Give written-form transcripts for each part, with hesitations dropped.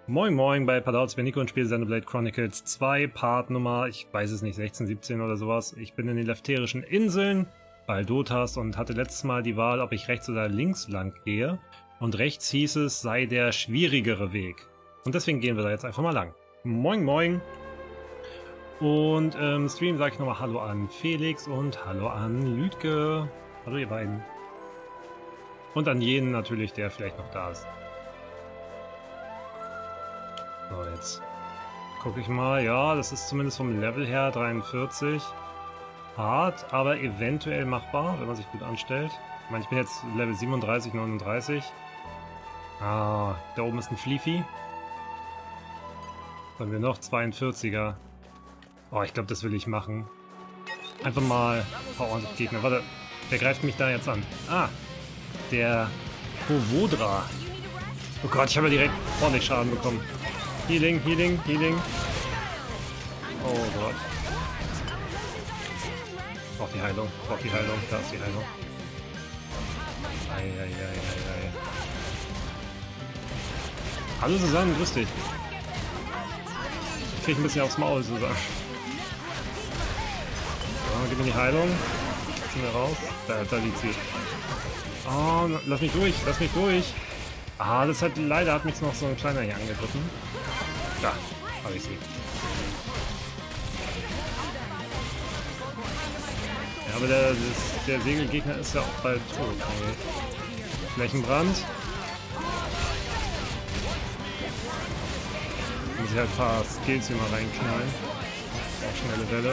Moin Moin bei Padauts, bin Nico und spiele Xenoblade Chronicles 2, Part Nummer, ich weiß es nicht, 16, 17 oder sowas. Ich bin in den Lefterischen Inseln, Baldotas, und hatte letztes Mal die Wahl, ob ich rechts oder links lang gehe. Und rechts hieß es, sei der schwierigere Weg. Und deswegen gehen wir da jetzt einfach mal lang. Moin Moin! Und im Stream sage ich nochmal Hallo an Felix und Hallo an Lüdke. Hallo ihr beiden. Und an jeden natürlich, der vielleicht noch da ist. So, jetzt gucke ich mal. Ja, das ist zumindest vom Level her 43. Hart, aber eventuell machbar, wenn man sich gut anstellt. Ich meine, ich bin jetzt Level 37, 39. Ah, da oben ist ein Fleefy. Sollen wir noch 42er? Oh, ich glaube, das will ich machen. Einfach mal ein paar ordentlich Gegner. Warte, wer greift mich da jetzt an? Ah, der Kovodra. Oh Gott, ich habe ja direkt ordentlich Schaden bekommen. Healing, Healing, Healing. Oh Gott. Braucht die Heilung, braucht die Heilung. Da ist die Heilung. Eieieiei. Hallo zusammen, grüß dich. Ich krieg ein bisschen aufs Maul zusammen. So, gib mir die Heilung. Ziehen wir raus. Da liegt sie. Oh, lass mich durch, lass mich durch. Ah, das hat leider hat mich noch so ein kleiner hier angegriffen. Da, habe ich sie. Ja, aber der Segelgegner ist ja auch bald tot. Okay. Flächenbrand. Muss ich halt ein paar Skills hier mal reinknallen. Auch schnelle Welle.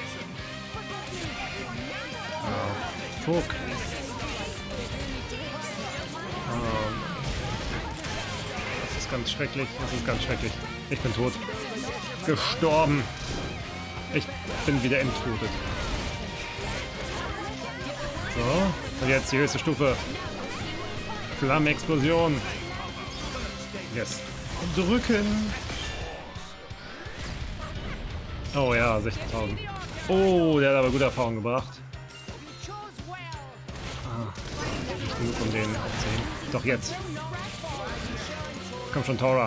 Ah, fuck. Das ist ganz schrecklich. Das ist ganz schrecklich. Ich bin tot. Gestorben. Ich bin wieder enttotet. So. Und jetzt die höchste Stufe. Flammenexplosion. Yes. Drücken. Oh ja, 16.000. Oh, der hat aber gute Erfahrung gebracht. Ah, nicht genug, um den aufzunehmen. Doch jetzt. Komm schon, Tora.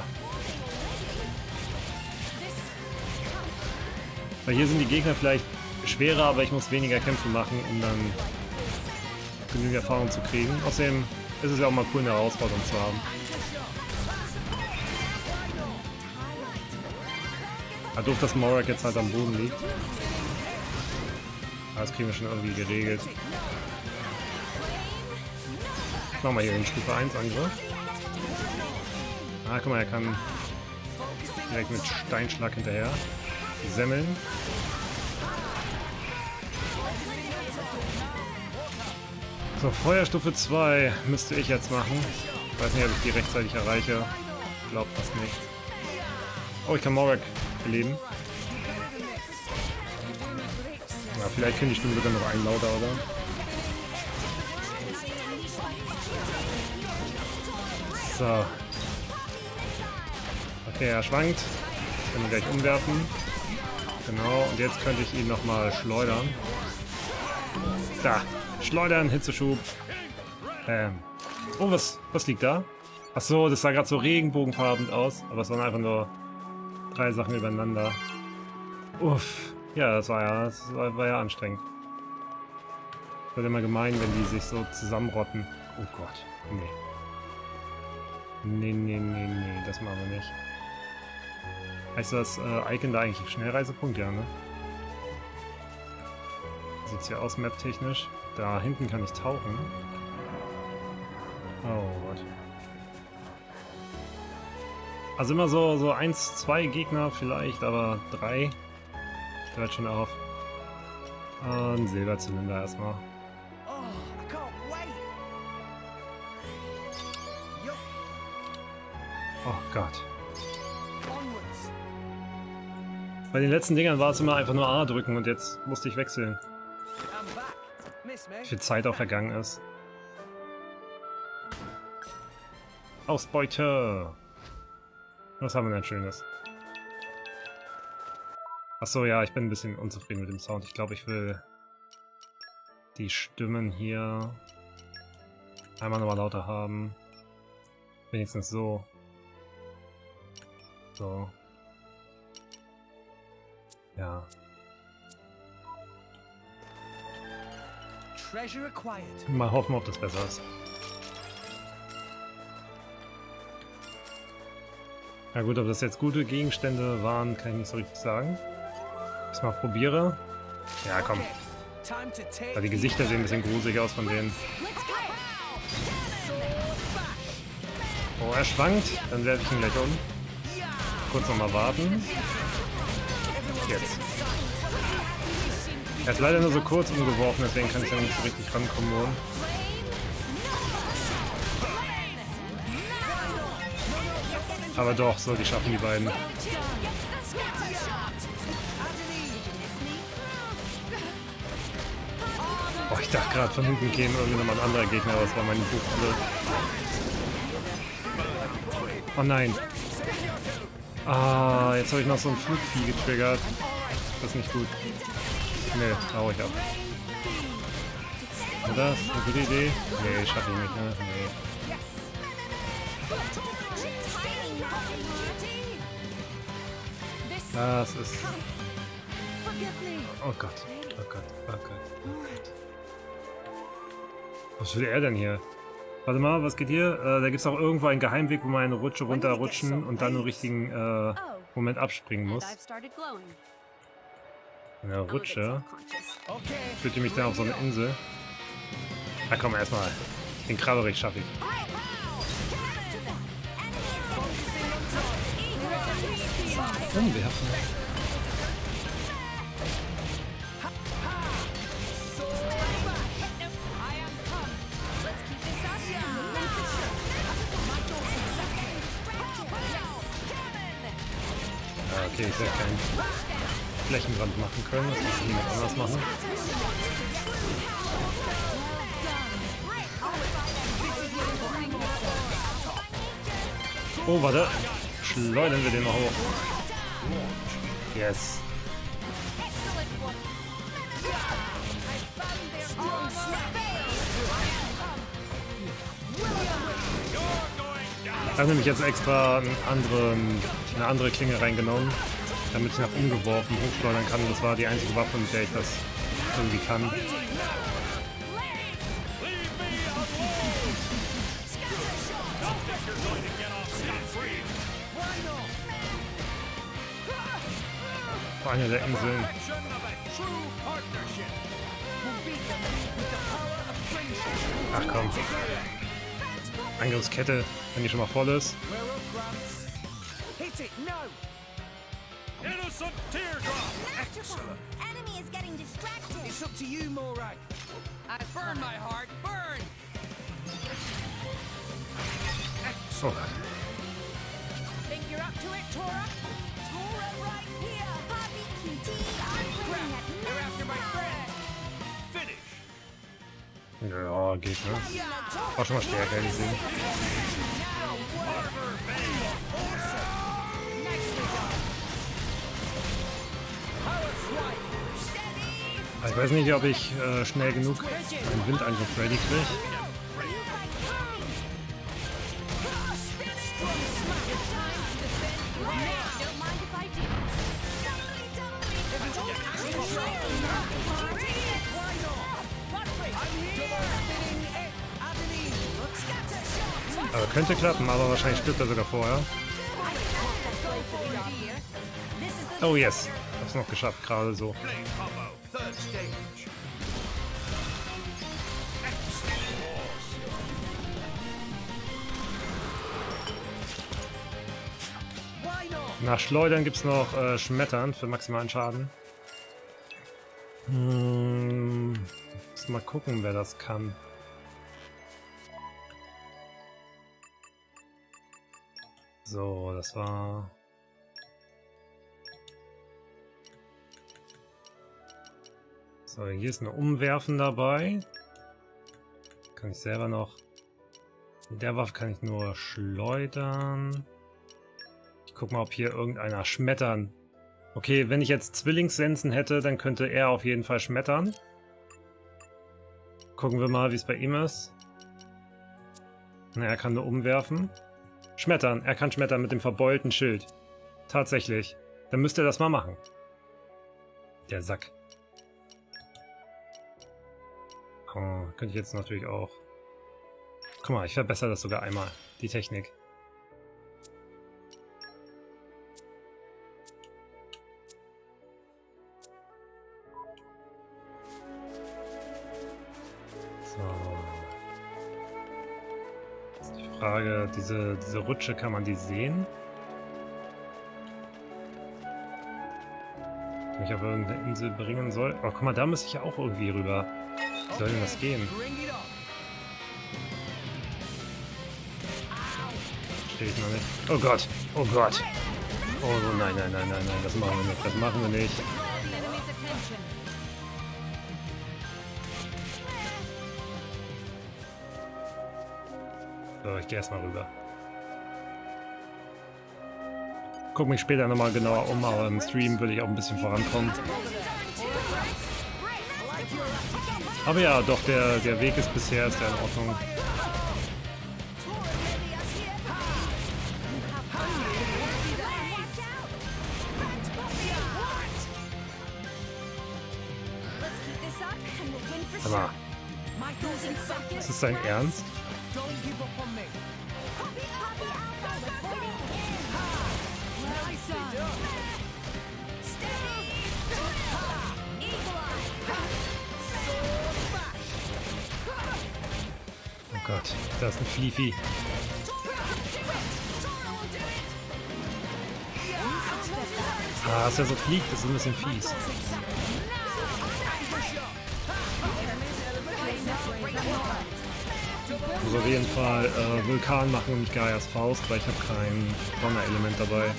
Weil hier sind die Gegner vielleicht schwerer, aber ich muss weniger Kämpfe machen, um dann genügend Erfahrung zu kriegen. Außerdem ist es ja auch mal cool, eine Herausforderung zu haben. Ah, doof, dass Morak jetzt halt am Boden liegt. Aber das kriegen wir schon irgendwie geregelt. Machen wir hier den Stufe 1 Angriff. Ah, guck mal, er kann direkt mit Steinschlag hinterher semmeln. So, Feuerstufe 2 müsste ich jetzt machen. Ich weiß nicht, ob ich die rechtzeitig erreiche. Ich glaube fast nicht. Oh, ich kann Morak beleben. Ja, vielleicht können die Stimmen sogar noch einlauter, oder? So. Okay, er schwankt. Ich kann ihn gleich umwerfen. Genau, und jetzt könnte ich ihn nochmal schleudern. Da! Schleudern, Hitzeschub. Oh, was liegt da? Achso, das sah gerade so regenbogenfarben aus, aber es waren einfach nur 3 Sachen übereinander. Uff. Ja, das war ja anstrengend. Wird immer gemein, wenn die sich so zusammenrotten. Oh Gott. Nee. Nee, das machen wir nicht. Heißt das Icon da eigentlich Schnellreisepunkt? Ja, ne? Wie sieht's hier aus, map-technisch? Da hinten kann ich tauchen. Oh Gott. Also immer so 1, 2 Gegner vielleicht, aber 3 hört schon auf. Ein Silberzylinder erstmal. Oh Gott. Bei den letzten Dingern war es immer einfach nur A drücken und jetzt musste ich wechseln. Wie viel Zeit auch vergangen ist. Ausbeute! Was haben wir denn Schönes? Achso, ja, ich bin ein bisschen unzufrieden mit dem Sound. Ich glaube, ich will die Stimmen hier einmal nochmal lauter haben. Wenigstens so. So. Ja. Mal hoffen, ob das besser ist. Na gut, ob das jetzt gute Gegenstände waren, kann ich nicht so richtig sagen. Ich mal probiere. Ja, komm. Aber die Gesichter sehen ein bisschen gruselig aus von denen. Oh, er schwankt. Dann werfe ich ihn gleich um. Kurz nochmal warten. Jetzt. Er ist leider nur so kurz umgeworfen, deswegen kann ich da nicht so richtig rankommen. Aber doch, so, die schaffen die beiden. Oh, ich dachte gerade, von hinten käme irgendwie nochmal ein anderer Gegner, aber das war mein Buch. Oh nein. Ah, jetzt habe ich noch so ein Flugvieh getriggert. Das ist nicht gut. Nee, hau ich ab. Ist das eine gute Idee? Nee, schaffe ich nicht, ne? Nee. Das ist... Oh Gott, oh Gott, oh Gott, oh Gott. Was will er denn hier? Warte mal, was geht hier? Da gibt es auch irgendwo einen Geheimweg, wo man eine Rutsche runterrutschen und dann im richtigen Moment abspringen muss. Eine Rutsche? Führt die mich dann auf so eine Insel? Na komm, erstmal. Den Krabberich schaffe ich. Umwerfen. Okay, ich werde keinen Flächenbrand machen können, das muss jemand anders machen. Oh, warte. Schleudern wir den mal hoch. Yes. Ich habe nämlich jetzt extra eine andere Klinge reingenommen, damit ich nach umgeworfen hochschleudern kann. Das war die einzige Waffe, mit der ich das irgendwie kann. Auf einer der Inseln. Ach komm. Angriffskette, wenn die schon mal voll ist. Oh. Ja, geht, ne? War schon mal stärker gesehen. Ich weiß nicht, ob ich schnell genug einen Windangriff ready kriege. Aber könnte klappen, aber wahrscheinlich stirbt er sogar vorher. Oh yes, hab's noch geschafft, gerade so. Nach Schleudern gibt's noch Schmettern für maximalen Schaden. Muss mal gucken, wer das kann. So, das war... So, hier ist ein Umwerfen dabei. Kann ich selber noch... Mit der Waffe kann ich nur schleudern. Ich guck mal, ob hier irgendeiner schmettern. Okay, wenn ich jetzt Zwillingssensen hätte, dann könnte er auf jeden Fall schmettern. Gucken wir mal, wie es bei ihm ist. Na, er kann nur umwerfen. Schmettern. Er kann schmettern mit dem verbeulten Schild. Tatsächlich. Dann müsst ihr das mal machen. Der Sack. Oh, könnte ich jetzt natürlich auch... Guck mal, ich verbessere das sogar einmal. Die Technik. So. Jetzt die Frage, diese Rutsche, kann man die sehen? Die mich auf irgendeine Insel bringen soll. Oh, guck mal, da müsste ich ja auch irgendwie rüber. Wie soll denn das gehen? Verstehe ich noch nicht. Oh Gott! Oh Gott! Oh nein, nein, nein, nein, nein, das machen wir nicht. Das machen wir nicht. So, ich gehe erstmal rüber. Guck mich später nochmal genauer um, aber im Stream würde ich auch ein bisschen vorankommen. Aber ja, doch, der Weg ist bisher ist ja in Ordnung. Aber ist das dein Ernst? Oh Gott, da ist ein Fliefy. Ah, dass er so fliegt, das ist ein bisschen fies. Ich muss auf jeden Fall Vulkan machen und nicht Gaias Faust, weil ich habe kein Donner-Element dabei.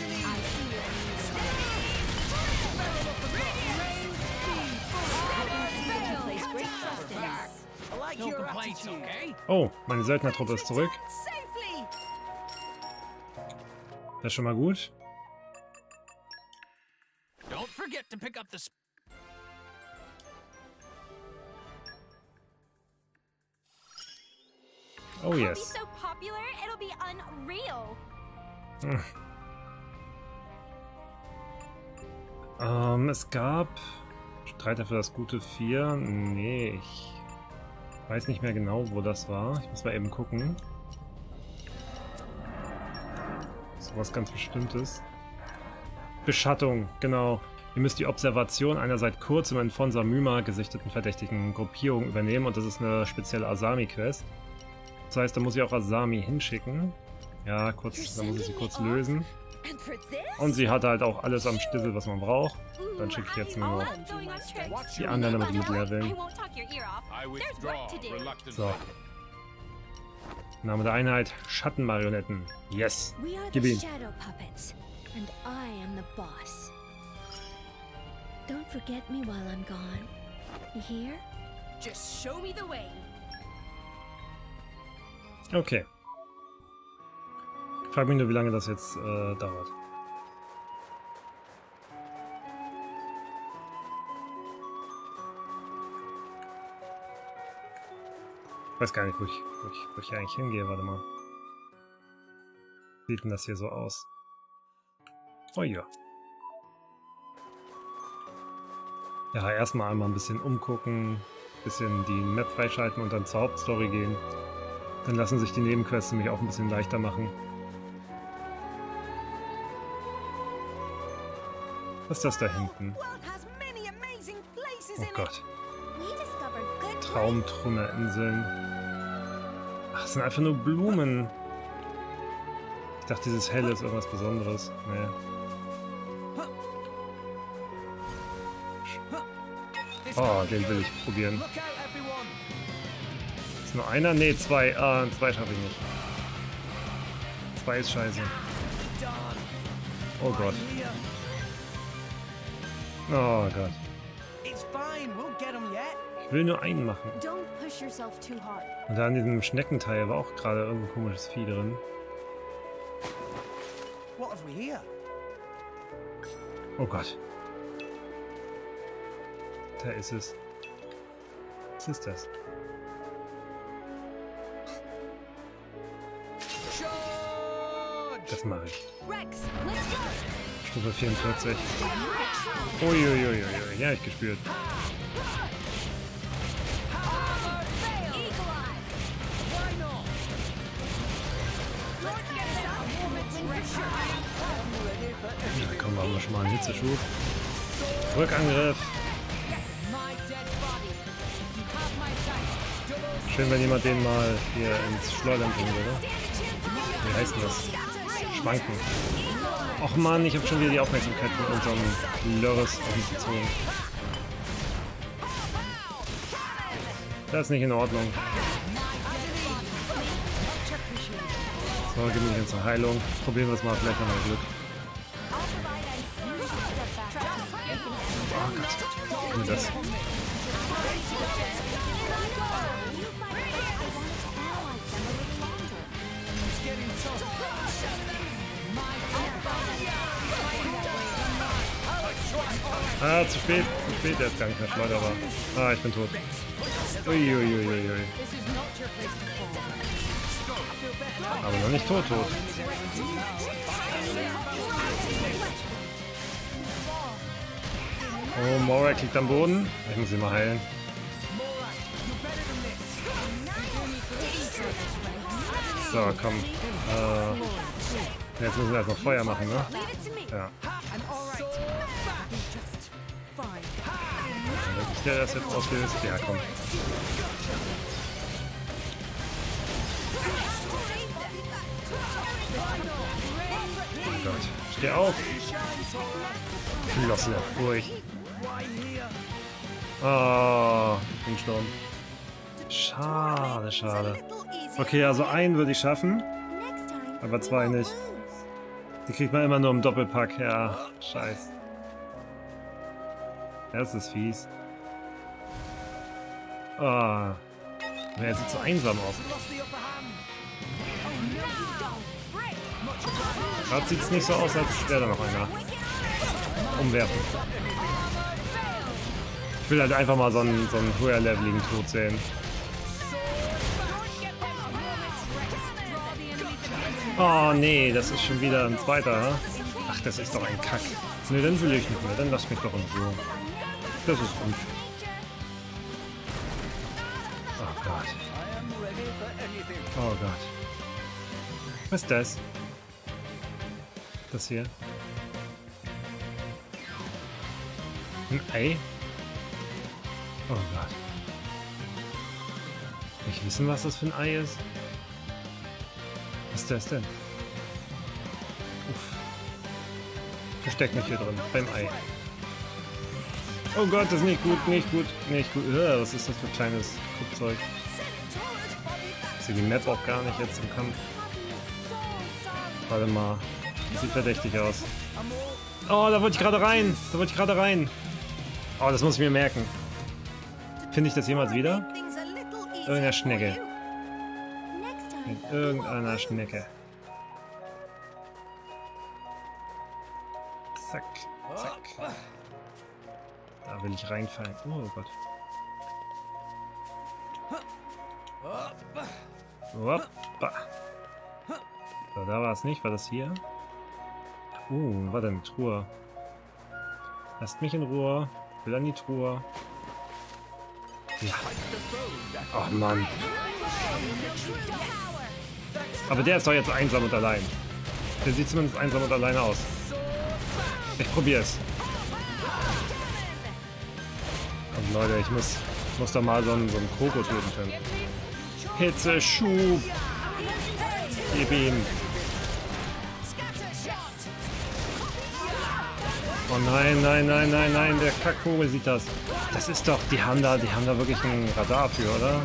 Oh, meine Söldnertruppe ist zurück. Das ist schon mal gut. Oh yes. Es gab Streiter für das gute 4. Nee, ich weiß nicht mehr genau, wo das war. Ich muss mal eben gucken. So was ganz Bestimmtes. Beschattung, genau. Ihr müsst die Observation einer seit kurzem in Von Samyma gesichteten verdächtigen Gruppierung übernehmen und das ist eine spezielle Asami-Quest. Das heißt, da muss ich auch Asami hinschicken. Ja, kurz, da muss ich sie kurz lösen. Und sie hat halt auch alles am Stissel, was man braucht. Dann schicke ich jetzt nur noch die anderen, damit die mitleveln. So. Name der Einheit: Schattenmarionetten. Yes. Gib ihn. Don't forget me while I'm gone. You hear? Just show me the way. Okay. Ich frage mich nur, wie lange das jetzt dauert. Ich weiß gar nicht, wo ich eigentlich hingehe. Warte mal. Wie sieht denn das hier so aus? Oh ja. Ja, erstmal einmal ein bisschen umgucken, ein bisschen die Map freischalten und dann zur Hauptstory gehen. Dann lassen sich die Nebenquests nämlich auch ein bisschen leichter machen. Was ist das da hinten? Oh Gott. Traumtrummerinseln. Ach, es sind einfach nur Blumen. Ich dachte, dieses Helle ist irgendwas Besonderes. Nee. Oh, den will ich probieren. Ist nur einer? Nee, zwei. Ah, zwei schaffe ich nicht. Zwei ist scheiße. Oh Gott. Oh Gott. Ich will nur einen machen. Und da in diesem Schneckenteil war auch gerade irgendein komisches Vieh drin. Oh Gott. Da ist es. Was ist das? Das mache ich. Stufe 44. Uiuiuiui, ja, ich gespürt. Ja, komm, machen wir schon mal einen Hitzeschub. Rückangriff. Schön, wenn jemand den mal hier ins Schleudern bringen würde. Wie heißt denn das? Schwanken. Och Mann, ich habe schon wieder die Aufmerksamkeit von unserem Lörres auf mich gezogen. Das ist nicht in Ordnung. So, gib mir jetzt eine Heilung. Probieren wir es mal, vielleicht haben wir Glück. Oh Gott, wie das? Ah, zu spät, der ist gar nicht mehr schleuderbar. Ah, ich bin tot. Uiuiuiui. Aber noch nicht tot. Oh, Morak liegt am Boden. Ich muss ihn mal heilen. So, komm. Jetzt müssen wir erstmal Feuer machen, ne? Ja. Ist der das jetzt ausgelöst? Ja, komm. Oh Gott. Steh auf! Flosse der Furcht. Oh, bin gestorben. Schade, schade. Okay, also einen würde ich schaffen. Aber zwei nicht. Die kriegt man immer nur im Doppelpack. Ja, scheiße. Das ist fies. Ah. Er sieht so einsam aus. Gerade sieht es nicht so aus, als wäre da noch einer. Umwerfen. Ich will halt einfach mal so einen höherleveligen Tod sehen. Oh nee, das ist schon wieder ein zweiter. Ach, das ist doch ein Kack. Ne, dann will ich nicht mehr. Dann lass mich doch in Ruhe. Das ist unfair. Oh Gott. Oh Gott. Was ist das? Das hier? Ein Ei? Oh Gott. Nicht wissen, was das für ein Ei ist? Was ist das denn? Uff. Versteckt mich hier drin, beim Ei. Oh Gott, das ist nicht gut, nicht gut, nicht gut. Was ist das für kleines Guckzeug? Ich sehe die Map auch gar nicht jetzt im Kampf. Warte mal. Das sieht verdächtig aus. Oh, da wollte ich gerade rein. Da wollte ich gerade rein. Oh, das muss ich mir merken. Finde ich das jemals wieder? Irgendeiner Schnecke. Mit irgendeiner Schnecke. Zack, zack. Da will ich reinfallen. Oh Gott. Hoppa. So, da war es nicht. War das hier? War da eine Truhe? Lasst mich in Ruhe. Ich will an die Truhe. Ja. Oh Mann. Aber der ist doch jetzt einsam und allein. Der sieht zumindest einsam und alleine aus. Ich probier's. Komm Leute, ich muss da mal so einen Koko töten können. Hitzeschub! Gib ihm! Oh nein, nein, nein, nein, nein, der Kackvogel sieht das. Das ist doch, die haben da wirklich ein Radar für, oder?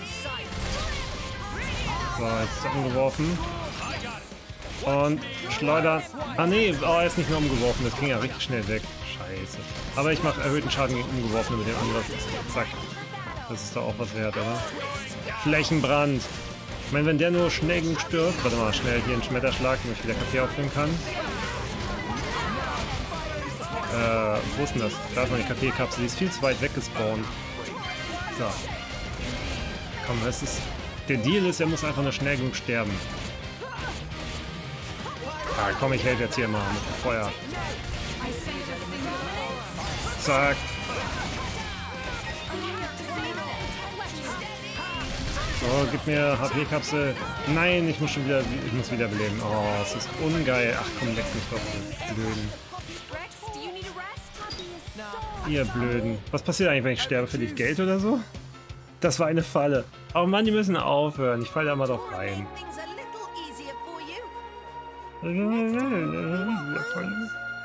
So, jetzt ist er umgeworfen. Und schleudern. Ah nee, er ist nicht mehr umgeworfen, das ging ja richtig schnell weg. Scheiße. Aber ich mache erhöhten Schaden gegen umgeworfen mit dem Angriff. Zack. Das ist doch auch was wert, oder? Flächenbrand. Ich meine, wenn der nur schnell genug stirbt. Warte mal, schnell hier einen Schmetterschlag, damit ich wieder KP auffüllen kann. Wo ist denn das? Da ist meine KP-Kapsel, die ist viel zu weit weggespawnt. So. Komm, der Deal ist, er muss einfach nur schnell genug sterben. Ah, komm, ich helfe jetzt hier mal mit Feuer. Zack. So, gib mir HP-Kapsel. Nein, ich muss wieder beleben. Oh, es ist ungeil. Ach komm, leck mich doch, ihr Blöden. Rex, do you need a rest? Ihr Blöden. Was passiert eigentlich, wenn ich sterbe? Verliere ich Geld oder so? Das war eine Falle. Oh Mann, die müssen aufhören. Ich falle da mal drauf rein. Things a little easier for you.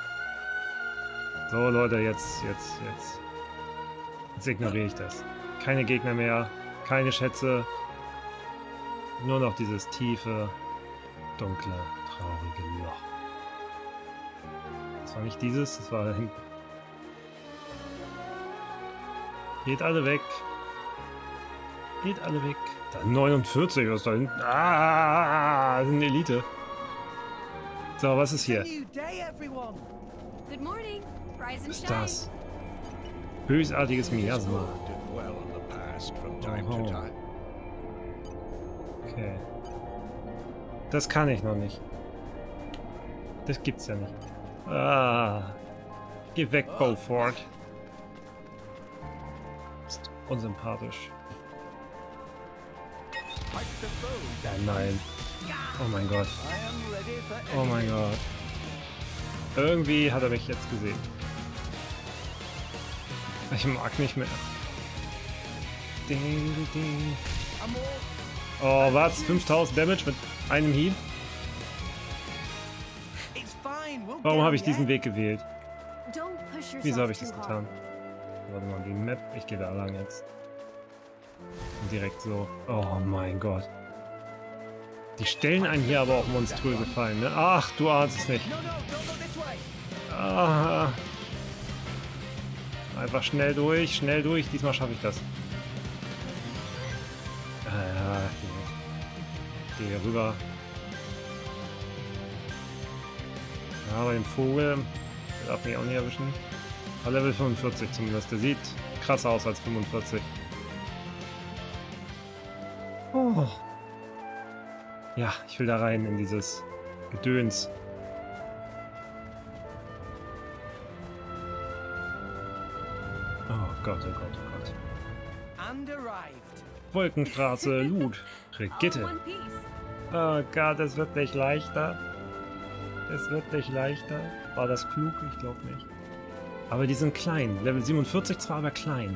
So, Leute, jetzt ignoriere ich das. Keine Gegner mehr, keine Schätze. Nur noch dieses tiefe, dunkle, traurige Loch. Das war nicht dieses, das war da hinten. Geht alle weg. Geht alle weg. Da 49, was da hinten? Ah, das ist eine Elite. So, was ist hier? Good morning. Rise and Was ist shine. das? Bösartiges Miasma. Oh. Okay. Das kann ich noch nicht. Das gibt's ja nicht. Ah. Geh weg, Beaufort. Ist unsympathisch. Ja, nein. Oh mein Gott. Oh mein Gott. Irgendwie hat er mich jetzt gesehen. Ich mag nicht mehr. Oh, was? 5000 Damage mit einem Hieb? Warum habe ich diesen Weg gewählt? Don't push yourself Wieso habe ich too das hard. getan? Warte mal, die Map. Ich gehe da lang jetzt. Und direkt so. Oh mein Gott. Die stellen einen hier aber auch monströse Fallen, ne? Ach, du ahnst es nicht. Ah. Einfach schnell durch, schnell durch. Diesmal schaffe ich das. Ja, geh hier rüber. Ja, bei dem Vogel, der darf mich auch nicht erwischen. Aber Level 45 zumindest. Der sieht krasser aus als 45. Oh. Ja, ich will da rein in dieses Gedöns. Oh Gott, oh Gott, oh Gott. Wolkenstraße, Loot, Brigitte. All in one piece. Oh Gott, es wird nicht leichter. Es wird nicht leichter. War das klug? Ich glaube nicht. Aber die sind klein. Level 47 zwar, aber klein.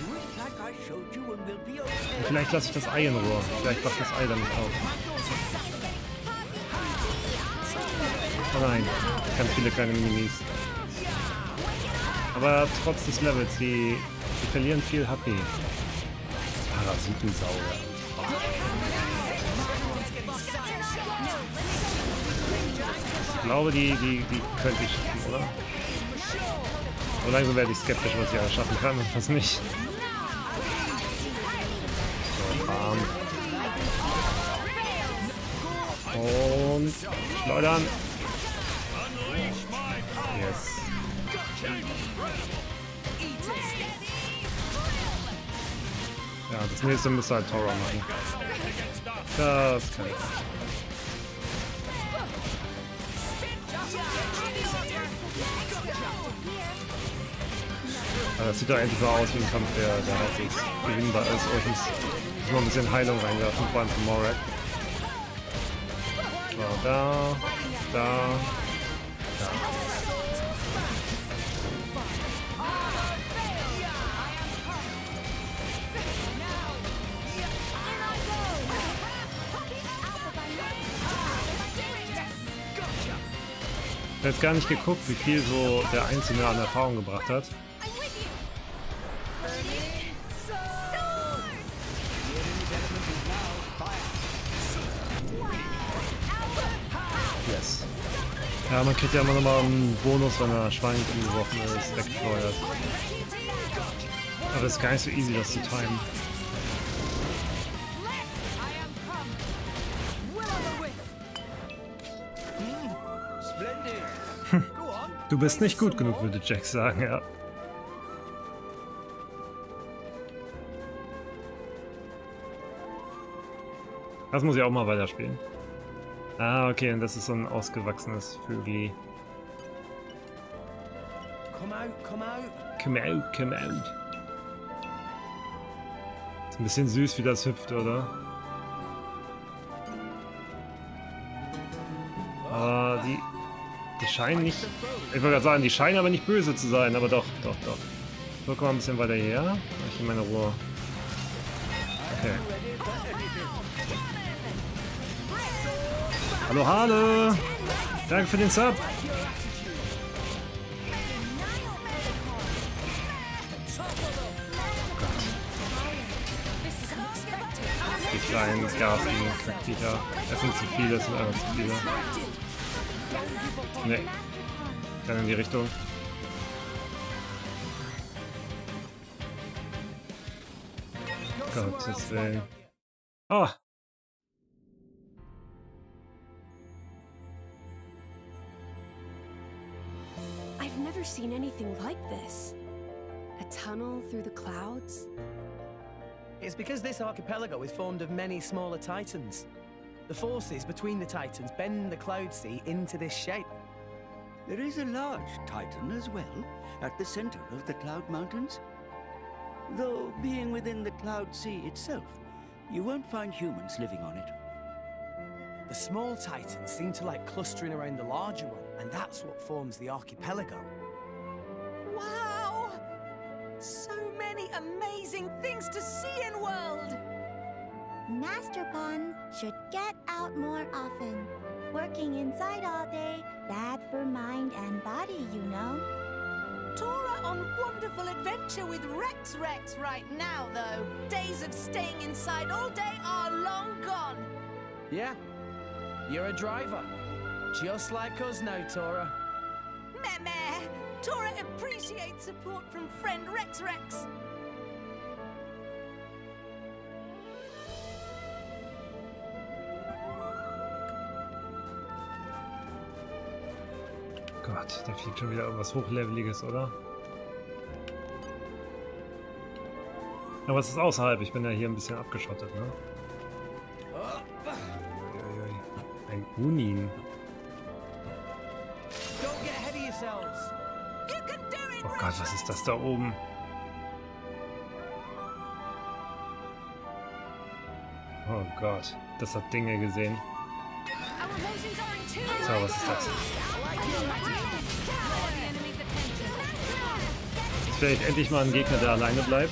Und vielleicht lasse ich das Ei in Ruhe. Vielleicht wacht das Ei dann nicht auf. Oh nein, ganz viele kleine Minimis. Aber trotz des Levels, die verlieren viel HP. Parasitensauger. Ich glaube, die könnte ich schaffen, oder? Aber langsam werde ich skeptisch, was ich alles schaffen kann und was nicht. So, bam. Und schleudern. Yes. Ja, das nächste müsste halt Tora machen. Das kann ich. Aber das sieht doch endlich so aus wie ein Kampf, der halbwegs gewinnbar ist. Oh, ich muss mal ein bisschen Heilung reinwerfen, vor allem für Morak. So, da. Ich habe jetzt gar nicht geguckt, wie viel so der Einzelne an Erfahrung gebracht hat. Yes. Ja, man kriegt ja immer nochmal einen Bonus, wenn er schwankend umgeworfen ist, wegfeuert. Aber es ist gar nicht so easy, das zu timen. Du bist nicht gut genug, würde Jack sagen, ja. Das muss ich auch mal weiterspielen. Ah, okay, und das ist so ein ausgewachsenes Vögel. Come out, come out. Come out, come out. Ist ein bisschen süß, wie das hüpft, oder? Aber die scheinen nicht... Ich wollte gerade sagen, die scheinen aber nicht böse zu sein, aber doch, doch, doch. So, komm mal ein bisschen weiter her. Mach ich in meine Ruhe. Okay. Hallo, hallo! Danke für den Sub! Die kleinen garstigen Kackviecher. Es sind zu viele, es sind einfach zu viele. Ne. Dann in die Richtung. Gottes Willen. Oh! I've never seen anything like this. A tunnel through the clouds. It's because this archipelago is formed of many smaller titans. The forces between the titans bend the cloud sea into this shape. There is a large titan as well, at the center of the Cloud Mountains. Though, being within the Cloud Sea itself, you won't find humans living on it. The small titans seem to like clustering around the larger one, and that's what forms the archipelago. Wow! So many amazing things to see in world! Master Pun should get out more often. Working inside all day, bad for mind and body, you know. Tora on wonderful adventure with Rex right now, though. Days of staying inside all day are long gone. Yeah, you're a driver. Just like us now, Tora. Meh. Tora appreciates support from friend Rex. Gott, da fliegt schon wieder irgendwas Hochleveliges, oder? Aber es ist außerhalb, ich bin ja hier ein bisschen abgeschottet, ne? Uiuiui. Ein Unin. Don't get ahead of yourselves. You can do it, Oh Gott, was ist das da oben? Oh Gott, das hat Dinge gesehen. Our motions are in tune. So, was ist das? Ist vielleicht endlich mal ein Gegner, der alleine bleibt?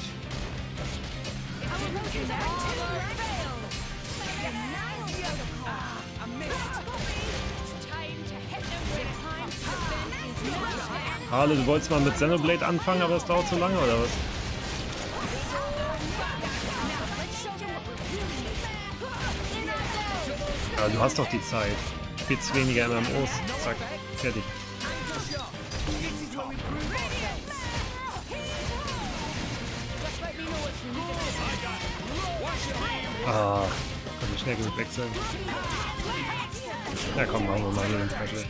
Harle, du wolltest mal mit Xenoblade anfangen, aber es dauert zu lange, oder was? Ja, du hast doch die Zeit. Spielst weniger MMOs. Zack, fertig. Ah, kann ich schnell genug wechseln. Ja komm, machen wir mal hier den Special.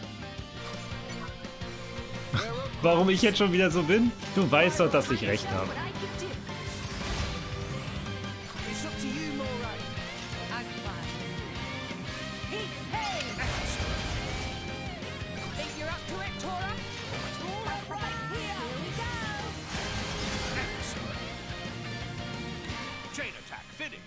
Warum ich jetzt schon wieder so bin? Du weißt doch, dass ich recht habe. It's up to you, Moray. Think you're up to it, Tora? Tora, right here. Here we go. Chain attack, finish.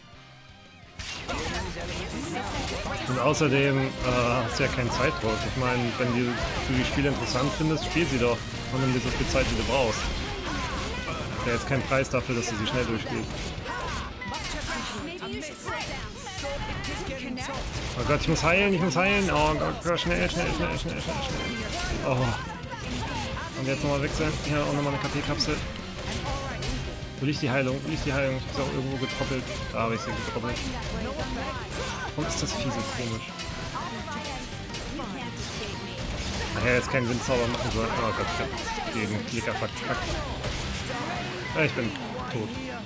Und außerdem hast du ja keinen Zeitdruck. Ich meine, wenn du die Spiele interessant findest, spiel sie doch und nimm dir so viel Zeit, wie du brauchst. Wäre jetzt kein Preis dafür, dass du sie schnell durchspielst. Maybe you should sit down. Oh Gott, ich muss heilen, Oh Gott, schnell. Oh. Und jetzt nochmal wechseln. Hier auch nochmal eine KP-Kapsel. Wo liegt die Heilung? Ich habe sie auch irgendwo getroppelt. Da habe ich sie getroppelt. Warum ist das Vieh so komisch? Ach ja, jetzt keinen Windzauber machen soll. Oh Gott, ich hab den Klicker verkackt. Ja, ich bin tot.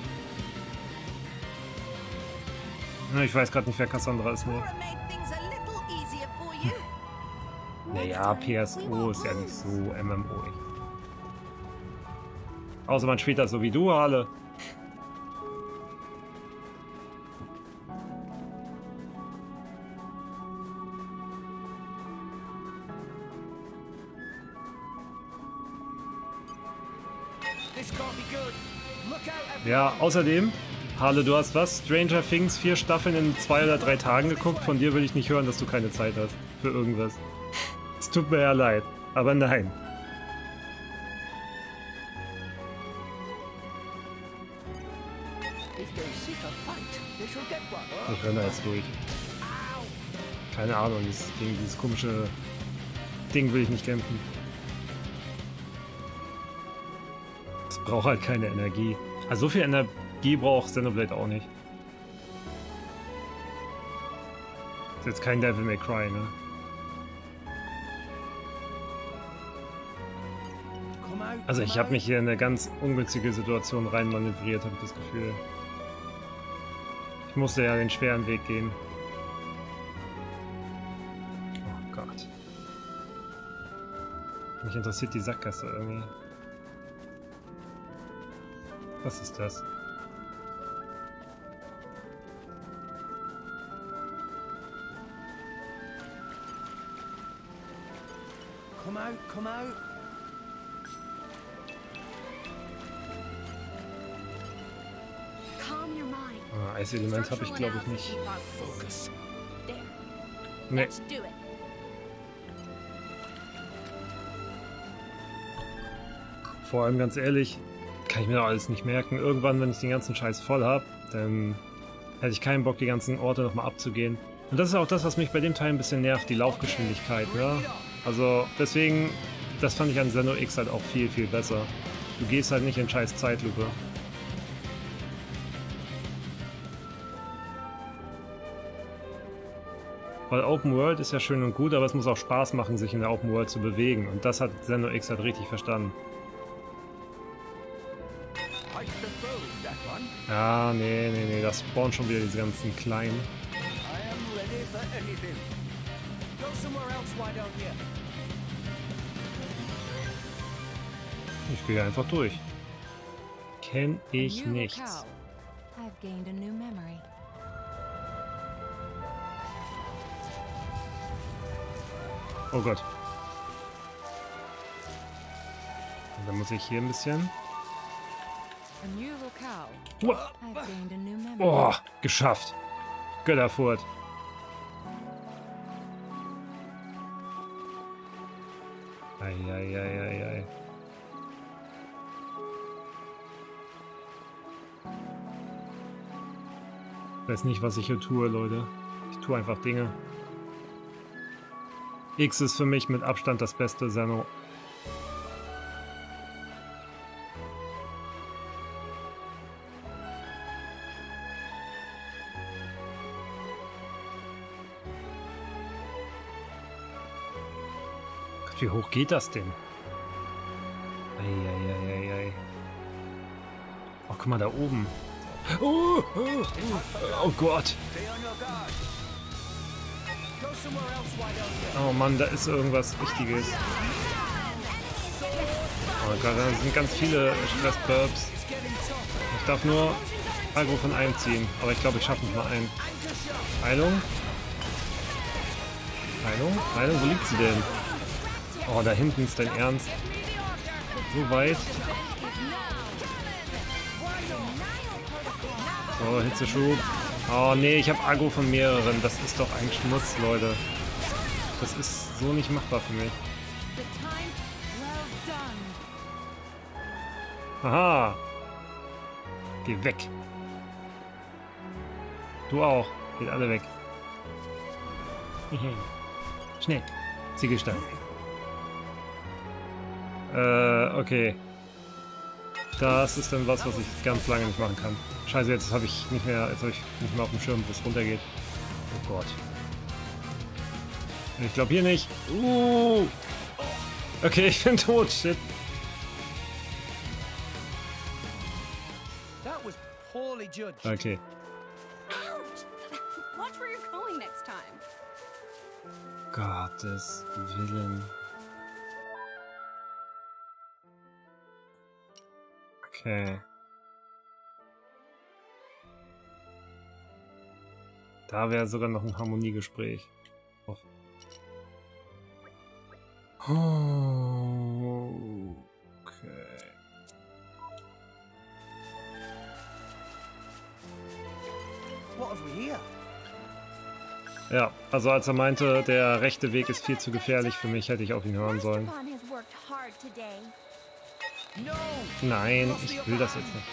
Ich weiß gerade nicht, wer Cassandra ist, nur. Tora made things a little easier for you. Naja, PSO ist ja nicht so MMO. Außer man spielt das so wie du, Harle. This can't be good. Look out, everyone. Ja, außerdem, Harle, du hast was? Stranger Things 4 Staffeln in 2 oder 3 Tagen geguckt. Von dir will ich nicht hören, dass du keine Zeit hast für irgendwas. Es tut mir ja leid, aber nein. If they seek a fight, they shall get one. Ich renne jetzt durch. Keine Ahnung, dieses komische Ding will ich nicht kämpfen. Es braucht halt keine Energie. Also so viel Energie braucht Xenoblade auch nicht. Ist jetzt kein Devil May Cry, ne? Also ich habe mich hier in eine ganz ungünstige Situation rein manövriert, habe ich das Gefühl. Ich musste ja den schweren Weg gehen. Oh Gott. Mich interessiert die Sackgasse irgendwie. Was ist das? Come out, come out. Calm your mind. Eiselement habe ich glaube ich nicht. Focus. There. Nee. Let's do it. Vor allem ganz ehrlich, kann ich mir doch alles nicht merken. Irgendwann, wenn ich den ganzen Scheiß voll habe, dann hätte ich keinen Bock, die ganzen Orte nochmal abzugehen. Und das ist auch das, was mich bei dem Teil ein bisschen nervt, die Laufgeschwindigkeit, ne? Also deswegen, das fand ich an Xeno X halt auch viel, viel besser. Du gehst halt nicht in scheiß Zeitlupe. Weil Open World ist ja schön und gut, aber es muss auch Spaß machen, sich in der Open World zu bewegen. Und das hat Xeno X halt richtig verstanden. Fight the foe, that one. Ja, nee, das spawnen schon wieder diese ganzen kleinen. I am ready for anything. Go somewhere else, why don't you? Ich gehe einfach durch. Kenn ich New nichts. locale. I've gained a new memory. Oh Gott. Und dann muss ich hier ein bisschen. A new locale. Uah. I've gained a new memory. Oh, geschafft. Götterfurt. Eieieiei. Ich weiß nicht, was ich hier tue, Leute. Ich tue einfach Dinge. X ist für mich mit Abstand das beste Xeno. Gott, wie hoch geht das denn? Eieieiei. Oh, guck mal da oben. Oh Gott. Stay on your guard. Go somewhere else, why don't you? Oh Mann, da ist irgendwas Wichtiges. Oh Gott, da sind ganz viele Stress-Burbs. Ich darf nur Agro von einem ziehen, aber ich glaube, ich schaffe nicht mal einen. Heilung? Heilung? Heilung, wo liegt sie denn? Oh, da hinten ist dein Ernst. So weit. So, Hitzeschub. Oh nee, ich habe Agro von mehreren. Das ist doch ein Schmutz, Leute. Das ist so nicht machbar für mich. The time well done. Aha. Geh weg. Du auch. Geht alle weg. Schnell. Ziegelstein. Okay. Das ist dann was ich ganz lange nicht machen kann. Scheiße, jetzt habe ich nicht mehr auf dem Schirm, wo es runtergeht. Oh Gott. Ich glaube hier nicht. Okay, ich bin tot. Shit. That was poorly judged. Okay. Ouch! Watch where you're going next time. Gottes Willen. Okay. Da wäre sogar noch ein Harmoniegespräch. Oh, okay. Ja, also als er meinte, der rechte Weg ist viel zu gefährlich für mich, hätte ich auf ihn hören sollen. Master Pawn has worked hard today. Nein, ich will das jetzt nicht.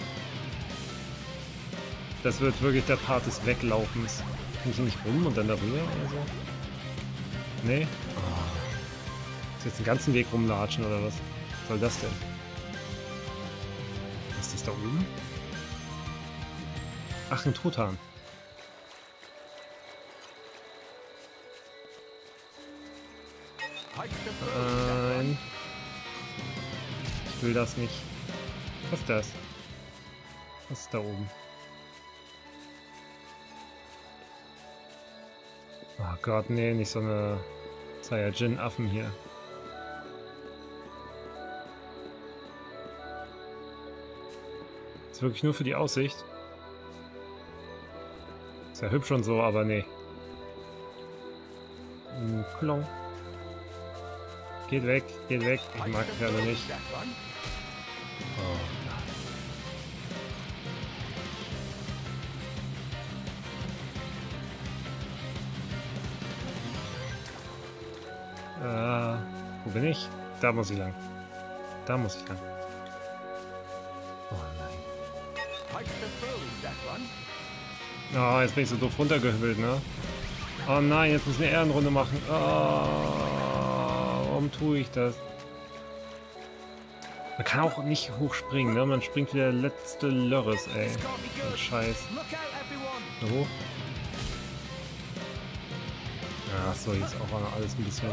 Das wird wirklich der Part des Weglaufens. Kann ich hier nicht rum und dann darüber oder so? Nee? Oh. Jetzt den ganzen Weg rumlatschen oder was? Was soll das denn? Was ist das da oben? Ach, ein Truthahn. Nein. Ich will das nicht. Was ist das? Was ist da oben? Oh Gott, nee, nicht so eine Saiyajin-Affen hier. Ist wirklich nur für die Aussicht. Ist ja hübsch und so, aber nee. Klong. Geht weg, geht weg. Ich mag die Pferde nicht. Oh Gott. Wo bin ich? Da muss ich lang. Da muss ich lang. Oh nein. Oh, jetzt bin ich so doof runtergehübelt, ne? Oh nein, jetzt muss ich eine Ehrenrunde machen. Oh. Warum tue ich das? Man kann auch nicht hochspringen, ne? Man springt wie der letzte Lörres, ey. So Scheiß. Da hoch. Ach so, jetzt auch alles ein bisschen.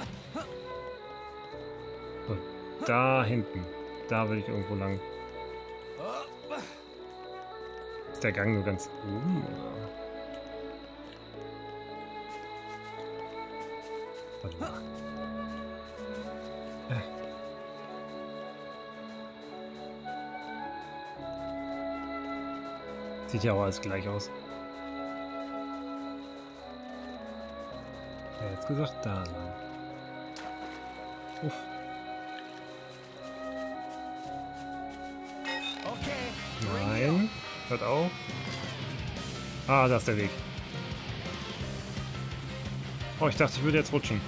So, da hinten. Da will ich irgendwo lang. Ist der Gang nur ganz oben, oder? Warte mal. Sieht ja auch alles gleich aus. Ja, jetzt gesagt da lang. Uff. Nein. Hört auf. Ah, da ist der Weg. Oh, ich dachte, ich würde jetzt rutschen.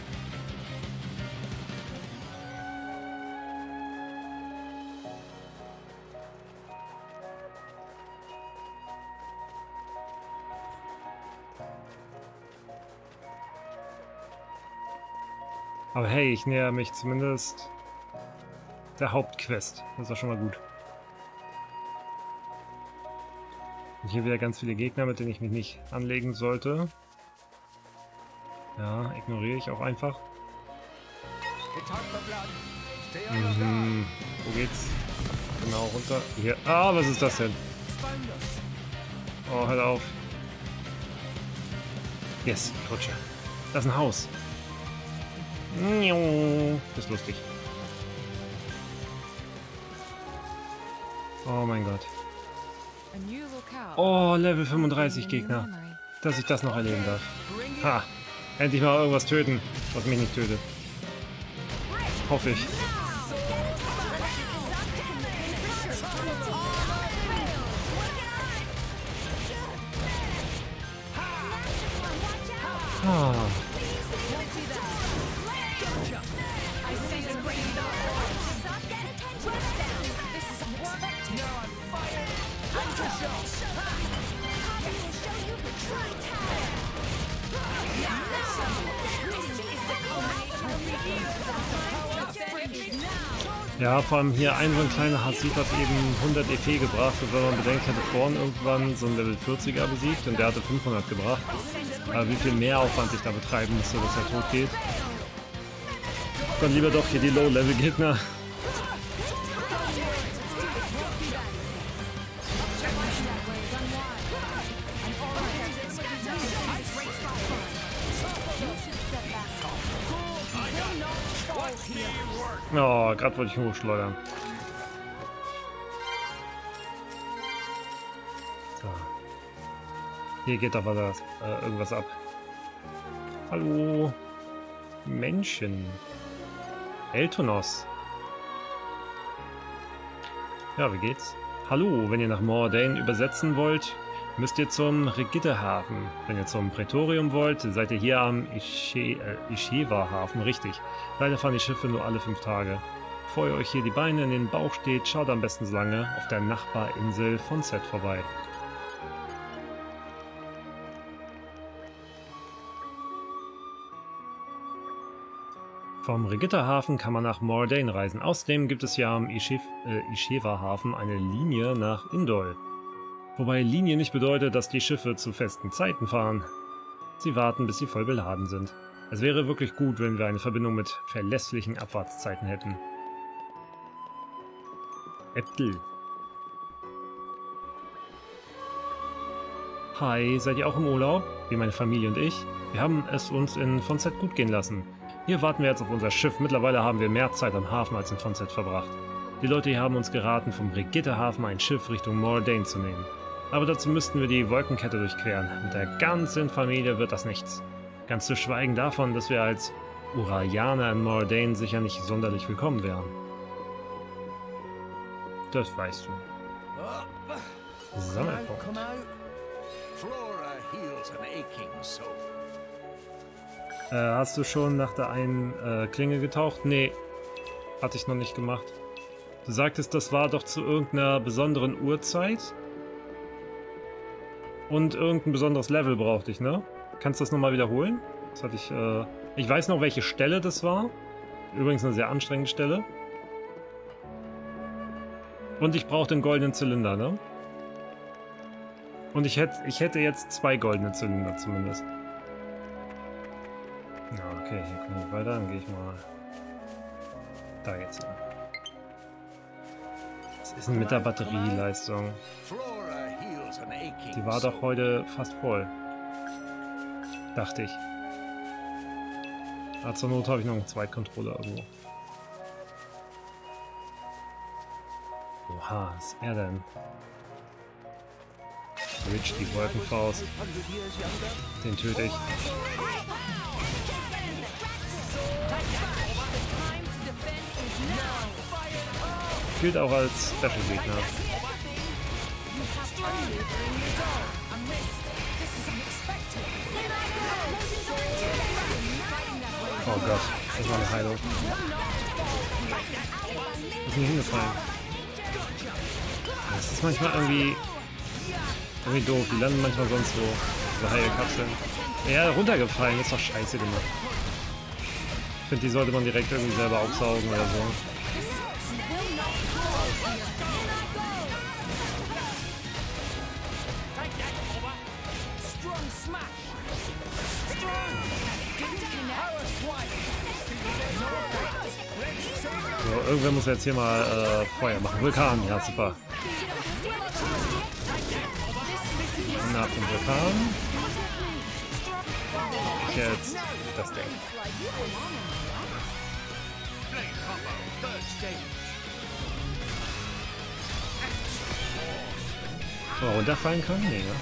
Aber hey, ich näher mich zumindest der Hauptquest. Das ist doch schon mal gut. Und hier wieder ganz viele Gegner, mit denen ich mich nicht anlegen sollte. Ja, ignoriere ich auch einfach. Wo geht's? Genau, runter. Hier. Ah, was ist das denn? Oh, hör auf. Yes, ich rutsche. Das ist ein Haus. Das ist lustig. Oh mein Gott. Oh, Level 35 Gegner. Dass ich das noch erleben darf. Ha! Endlich mal irgendwas töten, was mich nicht tötet. Hoffe ich. Ah. Ja, vor allem hier ein so ein kleiner Hasid hat eben 100 EP gebracht und wenn man bedenkt, hätte vorhin irgendwann so ein Level 40er besiegt und der hatte 500 gebracht. Aber wie viel mehr Aufwand ich da betreiben musste, dass er tot geht. Dann lieber doch hier die Low-Level-Gegner. Oh, gerade wollte ich hochschleudern. So. Hier geht aber das, irgendwas ab. Hallo. Menschen. Eltonos. Ja, wie geht's? Hallo, wenn ihr nach Mordain übersetzen wollt, müsst ihr zum Regitterhafen. Wenn ihr zum Prätorium wollt, seid ihr hier am Ischeva-Hafen, richtig. Leider fahren die Schiffe nur alle 5 Tage. Bevor ihr euch hier die Beine in den Bauch steht, schaut am besten so lange auf der Nachbarinsel von Set vorbei. Vom Regitterhafen kann man nach Mordane reisen. Außerdem gibt es ja am Ischeva-Hafen eine Linie nach Indol. Wobei Linie nicht bedeutet, dass die Schiffe zu festen Zeiten fahren. Sie warten, bis sie voll beladen sind. Es wäre wirklich gut, wenn wir eine Verbindung mit verlässlichen Abfahrtszeiten hätten. Äpfel. Hi, seid ihr auch im Urlaub? Wie meine Familie und ich? Wir haben es uns in Fonset gut gehen lassen. Hier warten wir jetzt auf unser Schiff. Mittlerweile haben wir mehr Zeit am Hafen als in Fonset verbracht. Die Leute hier haben uns geraten, vom Regitterhafen ein Schiff Richtung Mordane zu nehmen. Aber dazu müssten wir die Wolkenkette durchqueren. Mit der ganzen Familie wird das nichts. Ganz zu schweigen davon, dass wir als Urayaner in Mordane sicher nicht sonderlich willkommen wären. Das weißt du. Sammelpunkt. Hast du schon nach der einen Klinge getaucht? Nee, hatte ich noch nicht gemacht. Du sagtest, das war doch zu irgendeiner besonderen Uhrzeit? Und irgendein besonderes Level brauchte ich, ne? Kannst du das nochmal wiederholen? Das hatte ich, ich weiß noch, welche Stelle das war. Übrigens eine sehr anstrengende Stelle. Und ich brauche den goldenen Zylinder, ne? Und ich hätte jetzt 2 goldene Zylinder zumindest. Ja, okay, hier können wir weiter. Dann gehe ich mal... Da geht's hin. Was ist denn mit der Batterieleistung? Die war doch heute fast voll. Dachte ich. Aber zur Not habe ich noch einen Zweitcontroller irgendwo. Oha, was ist er denn? Rich, die Wolkenfaust. Den töte ich. Gilt auch als Special-Gegner. Oh Gott, das war eine Heilung. Ist nicht hingefallen. Das ist manchmal irgendwie doof. Die landen manchmal sonst so. So Heilkapseln. Ja, runtergefallen. Das ist doch scheiße gemacht. Ich finde, die sollte man direkt irgendwie selber aufsaugen oder so. So, irgendwer muss jetzt hier mal Feuer machen. Vulkan, ja super. Nach dem Vulkan. Jetzt das Ding. Ob er runterfallen kann? Nee, ne?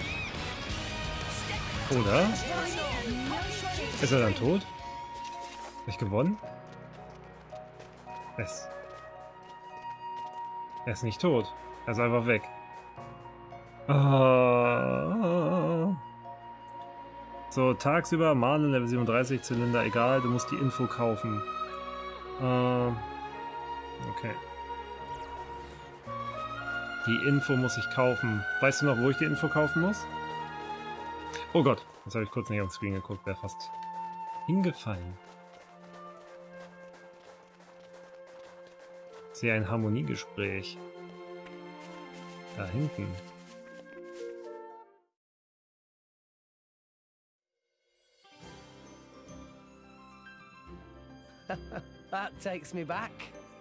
Oder? Ist er dann tot? Hab ich gewonnen? Er ist nicht tot. Er ist einfach weg. Ah. So, tagsüber, Malen, Level 37, Zylinder, egal, du musst die Info kaufen. Okay. Die Info muss ich kaufen. Weißt du noch, wo ich die Info kaufen muss? Oh Gott, jetzt habe ich kurz nicht aufs Screen geguckt, wäre fast hingefallen. Ich sehe ein Harmoniegespräch. Da hinten. That takes me back.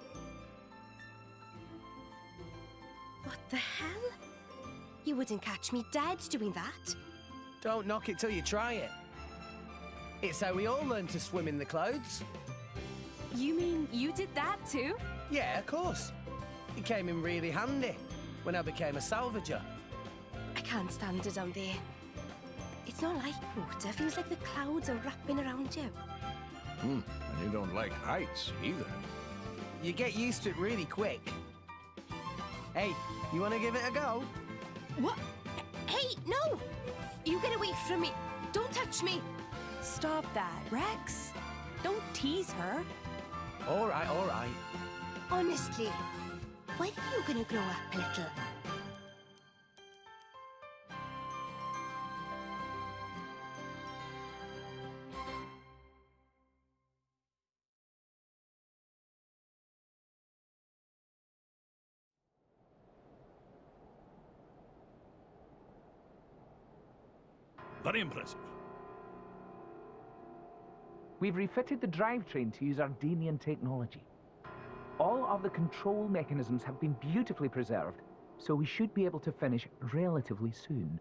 What the hell? You wouldn't catch me dead doing that. Don't knock it till you try it. It's how we all learn to swim in the clouds. You mean you did that too? Yeah, of course. It came in really handy when I became a salvager. I can't stand it down there. It's not like water. Feels like the clouds are wrapping around you. And you don't like heights either. You get used to it really quick. Hey, you want to give it a go? What? Hey, no! You get away from me! Don't touch me! Stop that, Rex. Don't tease her. All right, all right. Honestly, when are you gonna grow up a little? Very impressive. We've refitted the drivetrain to use Ardenian technology. All of the control mechanisms have been beautifully preserved, so we should be able to finish relatively soon.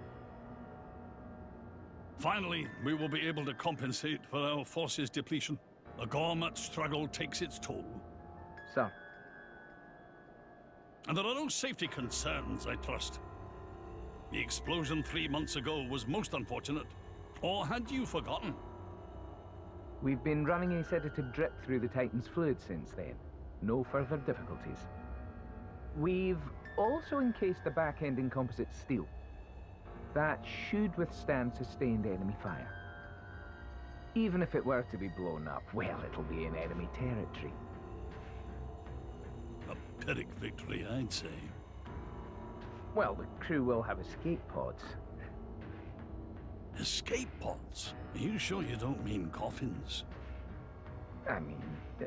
Finally, we will be able to compensate for our forces depletion. The Gormat struggle takes its toll. Sir. And there are no safety concerns, I trust. The explosion 3 months ago was most unfortunate. Or had you forgotten? We've been running a sedative drip through the Titan's fluid since then. No further difficulties. We've also encased the back end in composite steel. That should withstand sustained enemy fire. Even if it were to be blown up, well, it'll be in enemy territory. A Pyrrhic victory, I'd say. Well, the crew will have escape pods. Escape pods? Are you sure you don't mean coffins? I mean...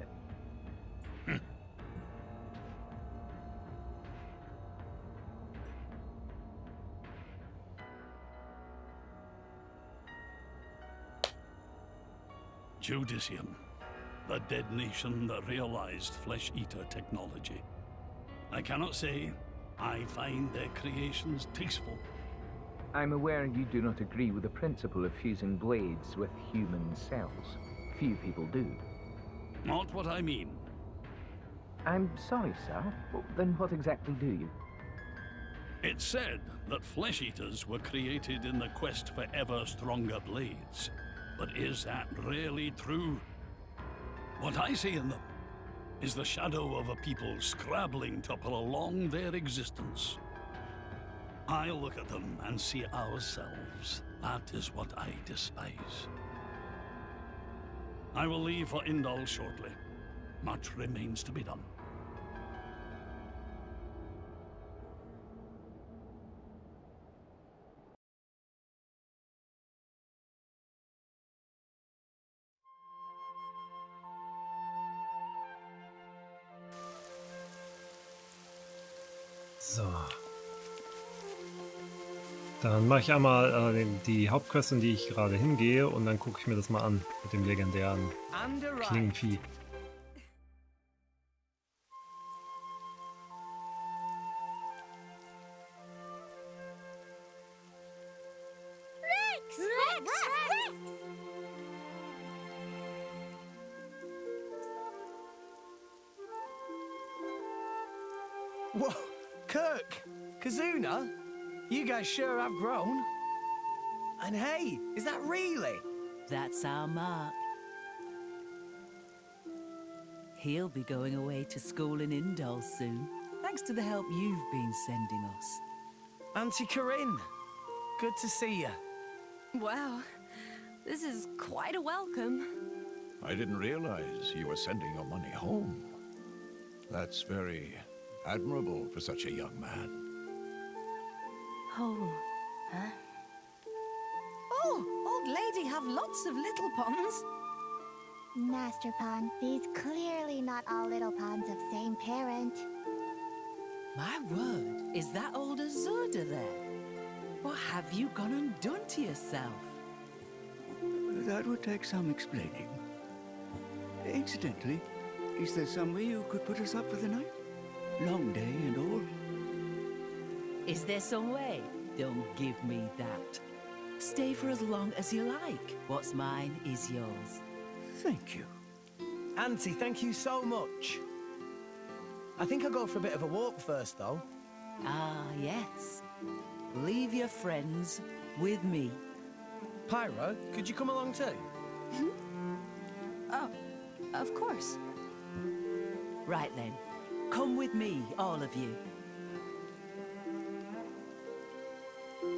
Judicium, the dead nation that realized flesh-eater technology. I cannot say I find their creations tasteful. I'm aware you do not agree with the principle of fusing blades with human cells. Few people do. Not what I mean. I'm sorry, sir. Then what exactly do you? It's said that flesh-eaters were created in the quest for ever stronger blades. But is that really true? What I see in them is the shadow of a people scrabbling to prolong their existence. I look at them and see ourselves. That is what I despise. I will leave for Indal shortly. Much remains to be done. So. Dann mache ich einmal die Hauptquest, in die ich gerade hingehe, und dann gucke ich mir das mal an mit dem legendären Klingenvieh. Whoa, Kirk! Kazuna? You guys sure have grown. And hey, is that really? That's our Mark. He'll be going away to school in Indal soon, thanks to the help you've been sending us. Auntie Corinne, good to see you. Wow, this is quite a welcome. I didn't realize you were sending your money home. That's very admirable for such a young man. Home, huh? Oh, old lady have lots of little ponds. Master Pond, these clearly not all little ponds of same parent. My word, is that old Azurda there? What have you gone and done to yourself? That would take some explaining. Incidentally, is there some way you could put us up for the night? Long day and all. Is there some way? Don't give me that. Stay for as long as you like. What's mine is yours. Thank you. Auntie, thank you so much. I think I'll go for a bit of a walk first, though. Ah, yes. Leave your friends with me. Pyro, could you come along too? Oh, of course. Right then. Come with me, all of you.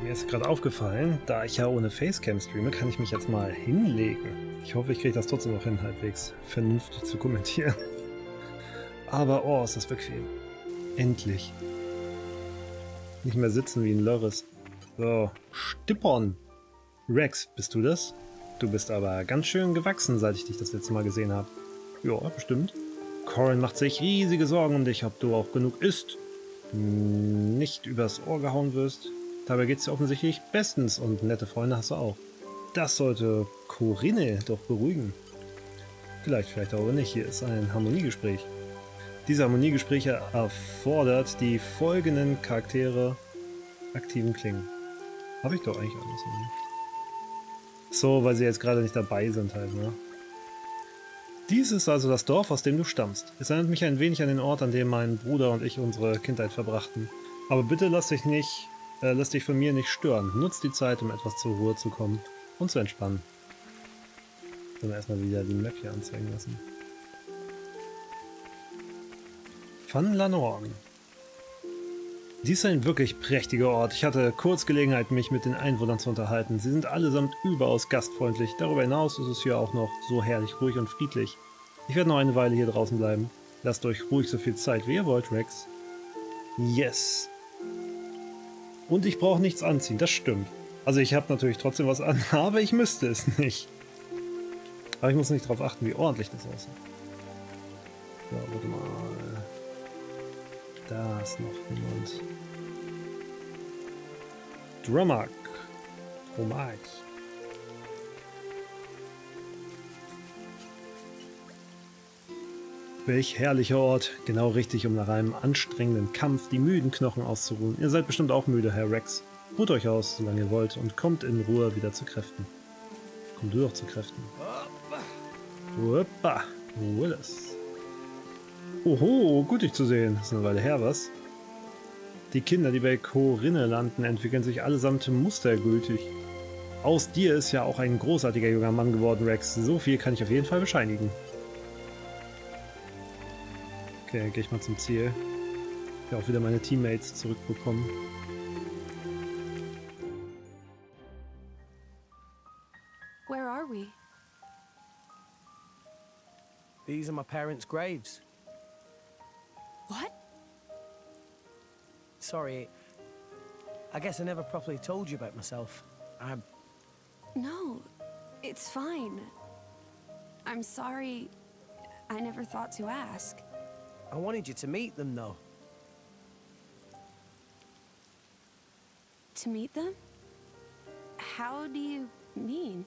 Mir ist gerade aufgefallen, da ich ja ohne Facecam streame, kann ich mich jetzt mal hinlegen. Ich hoffe, ich kriege das trotzdem noch hin, halbwegs vernünftig zu kommentieren. Aber, oh, ist das bequem. Endlich. Nicht mehr sitzen wie ein Lörres. So, Stippern. Rex, bist du das? Du bist aber ganz schön gewachsen, seit ich dich das letzte Mal gesehen habe. Ja, bestimmt. Corin macht sich riesige Sorgen um dich, ob du auch genug isst, nicht übers Ohr gehauen wirst. Dabei geht's dir offensichtlich bestens und nette Freunde hast du auch. Das sollte Corinne doch beruhigen. Vielleicht auch nicht. Hier ist ein Harmoniegespräch. Diese Harmoniegespräche erfordert die folgenden Charaktere aktiven Klingen. Habe ich doch eigentlich alles. Ne? So, weil sie jetzt gerade nicht dabei sind halt, ne? Dies ist also das Dorf, aus dem du stammst. Es erinnert mich ein wenig an den Ort, an dem mein Bruder und ich unsere Kindheit verbrachten. Aber bitte lass dich von mir nicht stören. Nutz die Zeit, um etwas zur Ruhe zu kommen und zu entspannen. Sollen wir erstmal wieder die Map hier anzeigen lassen. Van Lanorn. Dies ist ein wirklich prächtiger Ort. Ich hatte kurz Gelegenheit, mich mit den Einwohnern zu unterhalten. Sie sind allesamt überaus gastfreundlich. Darüber hinaus ist es hier auch noch so herrlich ruhig und friedlich. Ich werde noch eine Weile hier draußen bleiben. Lasst euch ruhig so viel Zeit, wie ihr wollt, Rex. Yes. Und ich brauche nichts anziehen, das stimmt. Also ich habe natürlich trotzdem was an, aber ich müsste es nicht. Aber ich muss nicht darauf achten, wie ordentlich das aussieht. So, warte mal. Da ist noch jemand. Dromark. Welch herrlicher Ort. Genau richtig, um nach einem anstrengenden Kampf die müden Knochen auszuruhen. Ihr seid bestimmt auch müde, Herr Rex. Ruht euch aus, solange ihr wollt, und kommt in Ruhe wieder zu Kräften. Komm du doch zu Kräften. Hoppa. Willis. Oho, gut dich zu sehen. Das ist eine Weile her, was? Die Kinder, die bei Corinne landen, entwickeln sich allesamt mustergültig. Aus dir ist ja auch ein großartiger junger Mann geworden, Rex. So viel kann ich auf jeden Fall bescheinigen. Okay, gehe ich mal zum Ziel. Ich habe auch wieder meine Teammates zurückbekommen. Where are we? These are my parents' graves. What? Sorry, I guess I never properly told you about myself. No, it's fine. I'm sorry. I never thought to ask. I wanted you to meet them, though. To meet them? How do you mean?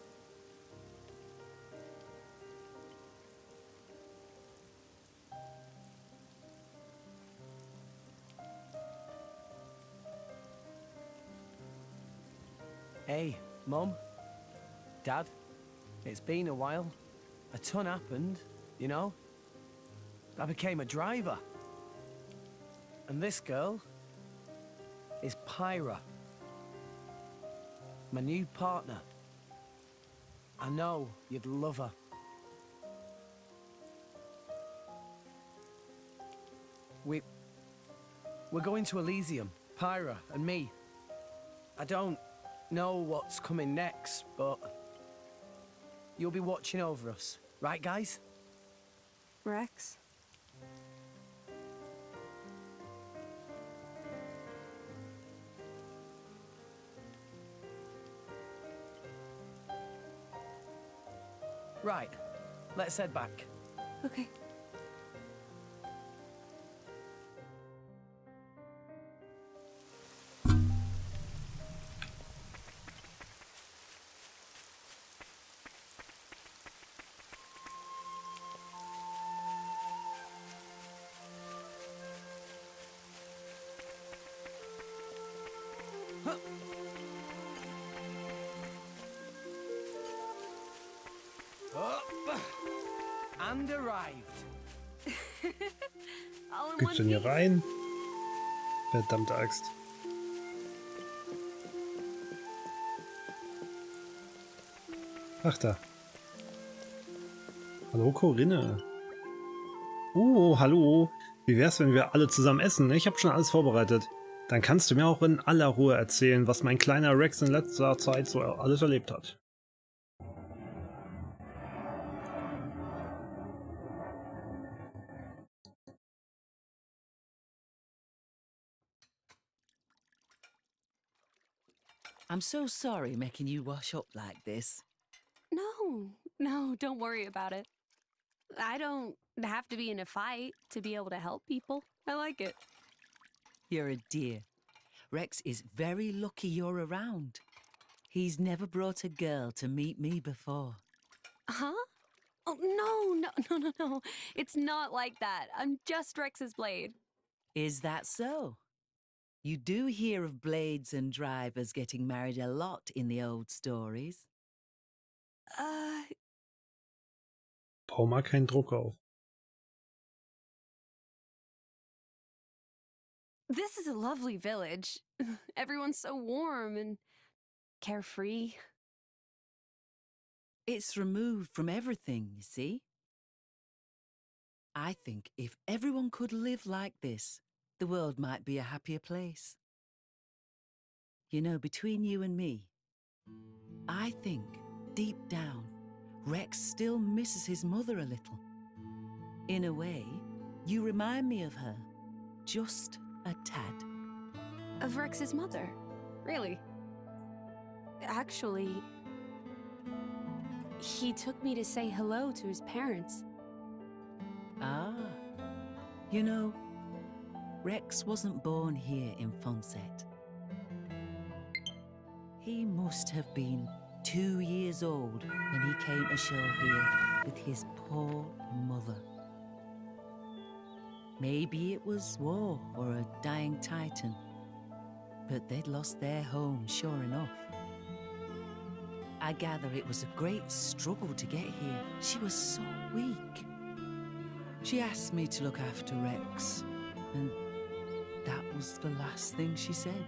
Hey, Mum, Dad, it's been a while. A ton happened, you know? I became a driver. And this girl is Pyra, my new partner. I know you'd love her. We're going to Elysium, Pyra and me. I don't know what's coming next, but you'll be watching over us, right, guys? Rex? Right, let's head back. Okay. And arrived. Gibt's denn hier rein? Verdammte Axt. Ach da. Hallo Corinne. Hallo. Wie wär's, wenn wir alle zusammen essen? Ich habe schon alles vorbereitet. Dann kannst du mir auch in aller Ruhe erzählen, was mein kleiner Rex in letzter Zeit so alles erlebt hat. I'm so sorry making you wash up like this. No, don't worry about it. I don't have to be in a fight to be able to help people. I like it. You're a dear. Rex is very lucky you're around. He's never brought a girl to meet me before. Huh? Oh, no. It's not like that. I'm just Rex's blade. Is that so? You do hear of blades and drivers getting married a lot in the old stories. Bau mal keinen Druck auf. This is a lovely village. Everyone's so warm and carefree. It's removed from everything, you see? I think if everyone could live like this, the world might be a happier place. You know, between you and me, I think, deep down, Rex still misses his mother a little. In a way, you remind me of her, just a tad. Of Rex's mother? Really? Actually, he took me to say hello to his parents. Ah, you know, Rex wasn't born here in Fonset. He must have been 2 years old when he came ashore here with his poor mother. Maybe it was war or a dying Titan, but they'd lost their home, sure enough. I gather it was a great struggle to get here. She was so weak. She asked me to look after Rex, and that was the last thing she said.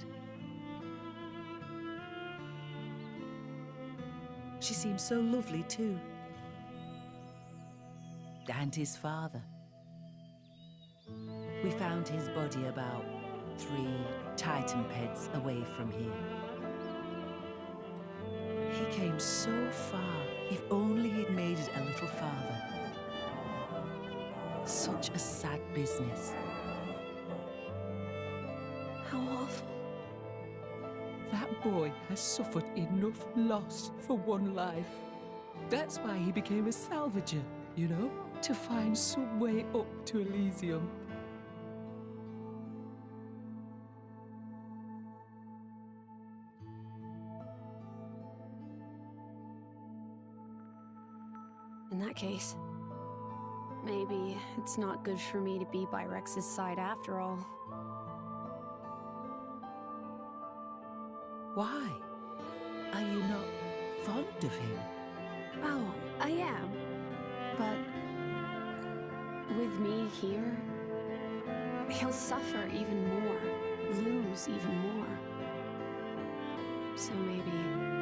She seemed so lovely too. And his father. We found his body about 3 Titan peds away from here. He came so far. If only he'd made it a little farther. Such a sad business. How awful. That boy has suffered enough loss for one life. That's why he became a salvager, you know? To find some way up to Elysium. In that case, maybe it's not good for me to be by Rex's side after all. Why? Are you not fond of him? Oh, I am. But with me here, he'll suffer even more, lose even more. So maybe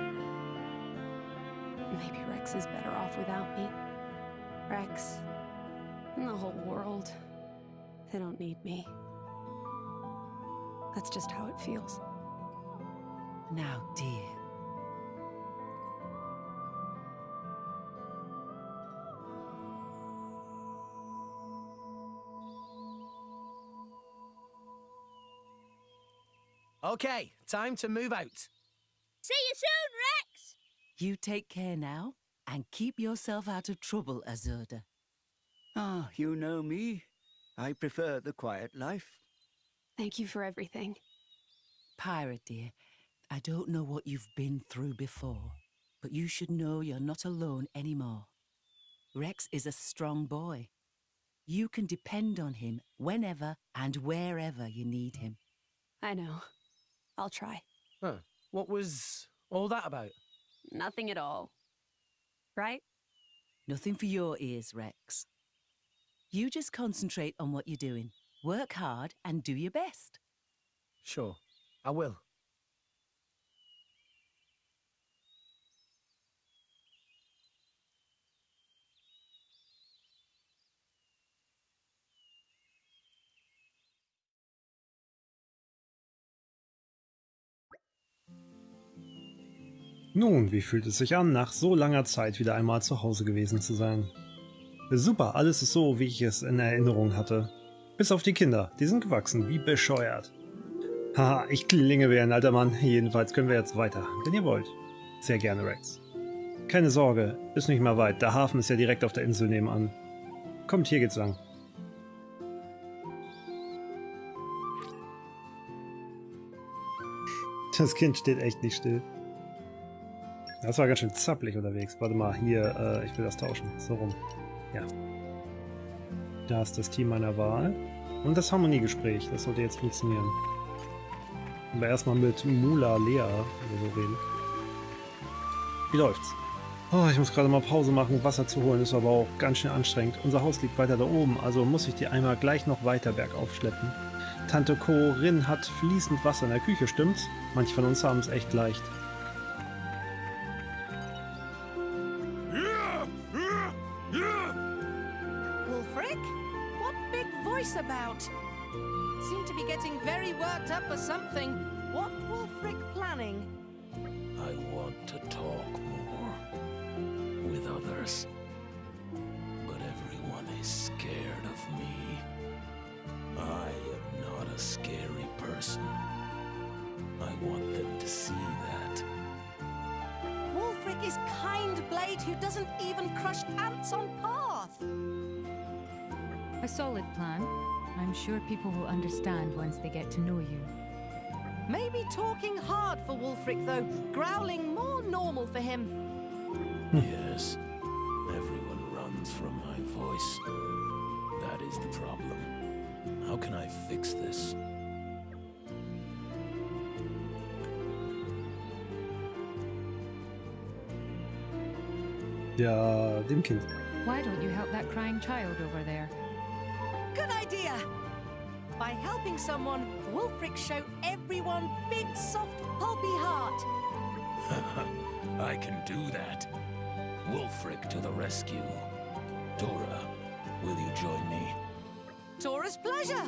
Rex is better off without me. Rex and the whole world, they don't need me. That's just how it feels. Now, dear. Okay, time to move out. See you soon, Rex! You take care now, and keep yourself out of trouble, Azurda. Ah, you know me. I prefer the quiet life. Thank you for everything. Pirate, dear, I don't know what you've been through before, but you should know you're not alone anymore. Rex is a strong boy. You can depend on him whenever and wherever you need him. I know. I'll try. Huh. What was all that about? Nothing at all. Right? Nothing for your ears, Rex. You just concentrate on what you're doing. Work hard and do your best. Sure, I will. Nun, wie fühlt es sich an, nach so langer Zeit wieder einmal zu Hause gewesen zu sein? Super, alles ist so, wie ich es in Erinnerung hatte. Bis auf die Kinder, die sind gewachsen, wie bescheuert. Haha, ich klinge wie ein alter Mann. Jedenfalls können wir jetzt weiter, wenn ihr wollt. Sehr gerne, Rex. Keine Sorge, ist nicht mehr weit. Der Hafen ist ja direkt auf der Insel nebenan. Kommt, hier geht's lang. Das Kind steht echt nicht still. Das war ganz schön zappelig unterwegs. Warte mal, hier, ich will das tauschen. So rum. Ja. Da ist das Team meiner Wahl. Und das Harmoniegespräch. Das sollte jetzt funktionieren. Aber erstmal mit Mula Lea oder so reden. Wie läuft's? Oh, ich muss gerade mal Pause machen. Wasser zu holen ist aber auch ganz schön anstrengend. Unser Haus liegt weiter da oben, also muss ich die Eimer gleich noch weiter bergauf schleppen. Tante Corinne hat fließend Wasser in der Küche, stimmt's? Manche von uns haben es echt leicht. Wulfric? What big voice about? Seem to be getting very worked up for something. What Wulfric planning? I want to talk more with others, but everyone is scared of me. I am not a scary person. I want them to see that. Wulfric is kind blade who doesn't even crush ants on path. A solid plan. I'm sure people will understand once they get to know you. Maybe talking hard for Wulfric though, growling more normal for him. Yes, everyone runs from my voice. That is the problem. How can I fix this? Ja, dem Kind. Why don't you help that crying child over there? Good idea! By helping someone, Wulfric show everyone big, soft, pulpy heart. I can do that. Wulfric to the rescue. Dora, will you join me? Dora's pleasure!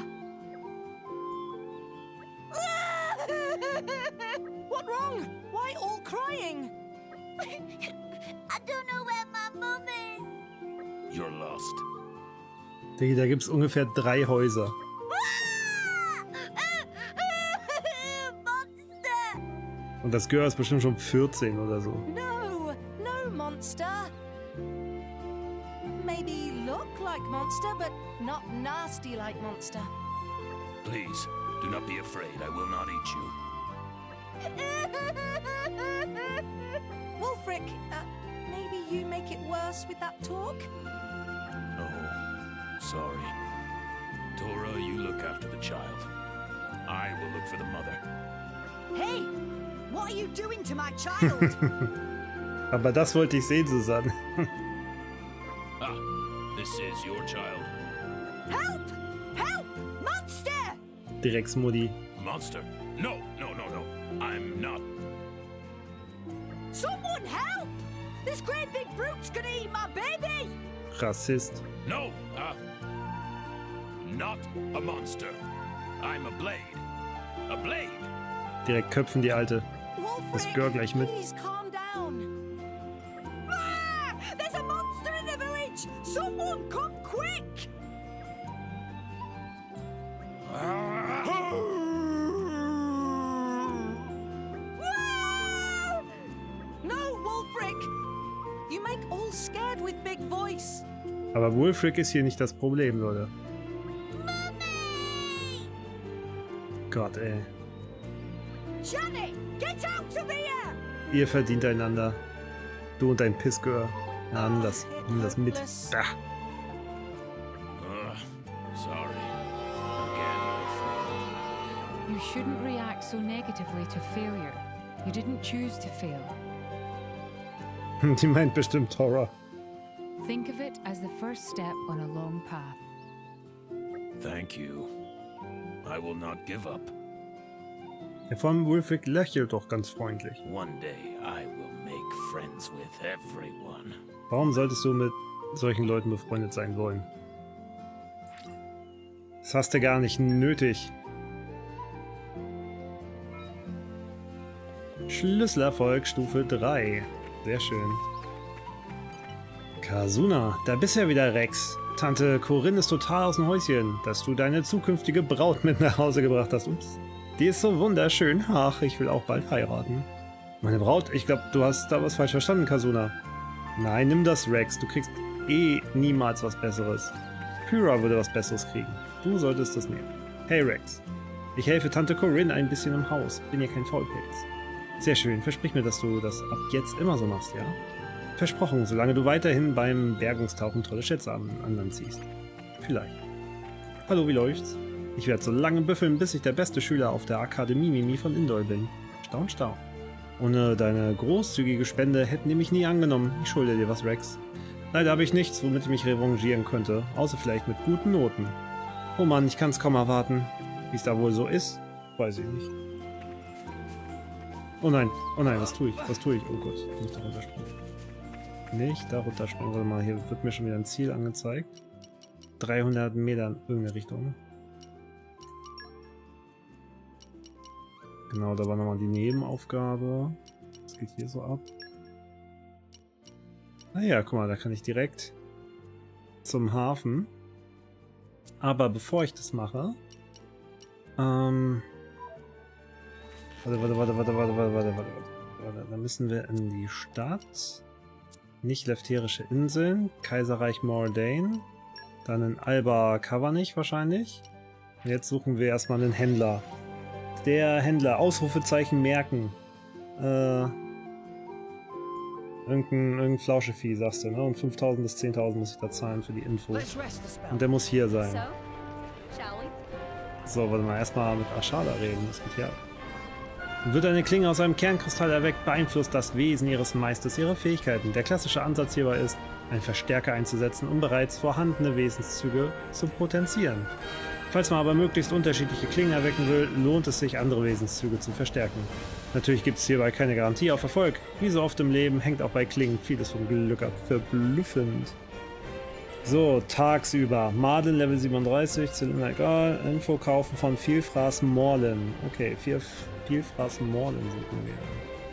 What wrong? Why all crying? I don't know where my mom is. You're lost. Da gibt's ungefähr 3 Häuser. Und das Girl ist bestimmt schon 14 oder so. No, no monster. Maybe look like monster, but not nasty like monster. Please, do not be afraid. I will not eat you. Wulfric, maybe you make it worse with that talk? Oh, sorry. Dora, you look after the child. I will look for the mother. Hey, what are you doing to my child? Aber das wollte ich sehen, Susanne. Ah, this is your child. Help! Help! Monster! Drecksmutti. Monster? No, no, no, no. I'm not. Someone help! This great big brute's gonna eat my baby! Rassist. No, not a monster. I'm a blade. A blade. Direkt köpfen die Alte. Das Girl gleich mit. Please calm down. Ah! There's a monster in the village! Someone come quick! No, Wulfric! You make all scared with big voice. Aber Wulfric ist hier nicht das Problem, Leute. Gott, ey. Janet, get out of here! Ihr verdient einander. Du und dein Pissgirl. Na, nimm das mit. Da. Sorry. You shouldn't react so negatively to failure. You didn't choose to fail. Die meint bestimmt Horror. Think of it as the first step on a long path. Thank you. I will not give up. Ja, vor allem Wulfric lächelt doch ganz freundlich. One day I will make friends with everyone. Warum solltest du mit solchen Leuten befreundet sein wollen? Das hast du gar nicht nötig. Schlüsselerfolg Stufe 3. Sehr schön. Kasuna, da bist ja wieder, Rex. Tante Corinne ist total aus dem Häuschen, dass du deine zukünftige Braut mit nach Hause gebracht hast. Ups. Die ist so wunderschön. Ach, ich will auch bald heiraten. Meine Braut? Ich glaube, du hast da was falsch verstanden, Kasuna. Nein, nimm das, Rex. Du kriegst eh niemals was Besseres. Pyra würde was Besseres kriegen. Du solltest das nehmen. Hey, Rex. Ich helfe Tante Corinne ein bisschen im Haus. Bin ja kein Faulpelz. Sehr schön. Versprich mir, dass du das ab jetzt immer so machst, ja? Versprochen, solange du weiterhin beim Bergungstauchen tolle Schätze an Land ziehst. Vielleicht. Hallo, wie läuft's? Ich werde so lange büffeln, bis ich der beste Schüler auf der Akademie Mimi von Indol bin. Staun, staun. Ohne deine großzügige Spende hätten die mich nie angenommen. Ich schulde dir was, Rex. Leider habe ich nichts, womit ich mich revanchieren könnte, außer vielleicht mit guten Noten. Oh Mann, ich kann es kaum erwarten. Wie es da wohl so ist, weiß ich nicht. Oh nein, was tue ich? Was tue ich? Oh Gott, nicht da runterspringen. Nicht da runterspringen. Warte mal, hier wird mir schon wieder ein Ziel angezeigt. 300 Meter in irgendeine Richtung. Genau, da war nochmal die Nebenaufgabe. Was geht hier so ab? Naja, guck mal, da kann ich direkt zum Hafen. Aber bevor ich das mache... Warte. Dann müssen wir in die Stadt. Nicht Lefterische Inseln. Kaiserreich Mordain. Dann in Alba Kavanich wahrscheinlich. Und jetzt suchen wir erstmal einen Händler. Der Händler. Ausrufezeichen merken. Irgendein Flauschevieh, sagst du, ne? Und 5.000 bis 10.000 muss ich da zahlen für die Info. Und der muss hier sein. So, warte mal, erstmal mit Ashada reden. Das geht hier ab. Wird eine Klinge aus einem Kernkristall erweckt, beeinflusst das Wesen ihres Meisters ihre Fähigkeiten. Der klassische Ansatz hierbei ist, einen Verstärker einzusetzen, um bereits vorhandene Wesenszüge zu potenzieren. Falls man aber möglichst unterschiedliche Klingen erwecken will, lohnt es sich, andere Wesenszüge zu verstärken. Natürlich gibt es hierbei keine Garantie auf Erfolg. Wie so oft im Leben hängt auch bei Klingen vieles vom Glück ab. Verblüffend. So, tagsüber. Maden Level 37, Zylinder egal. Info kaufen von Vielfraß Morlin. Okay, Vielfraß Morlin suchen wir.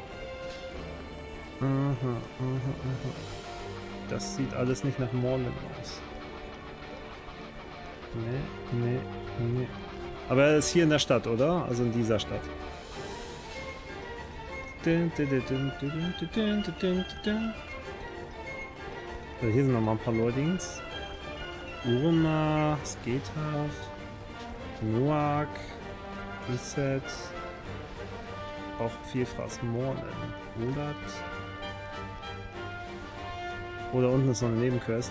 Aha. Das sieht alles nicht nach Morlin aus. Nee. Aber er ist hier in der Stadt, oder? Also in dieser Stadt. So, hier sind nochmal ein paar Leutings. Urma, Sketach, Noak, Reset. Auch Vielfraß Morlin. Oder unten ist noch eine Nebenquest.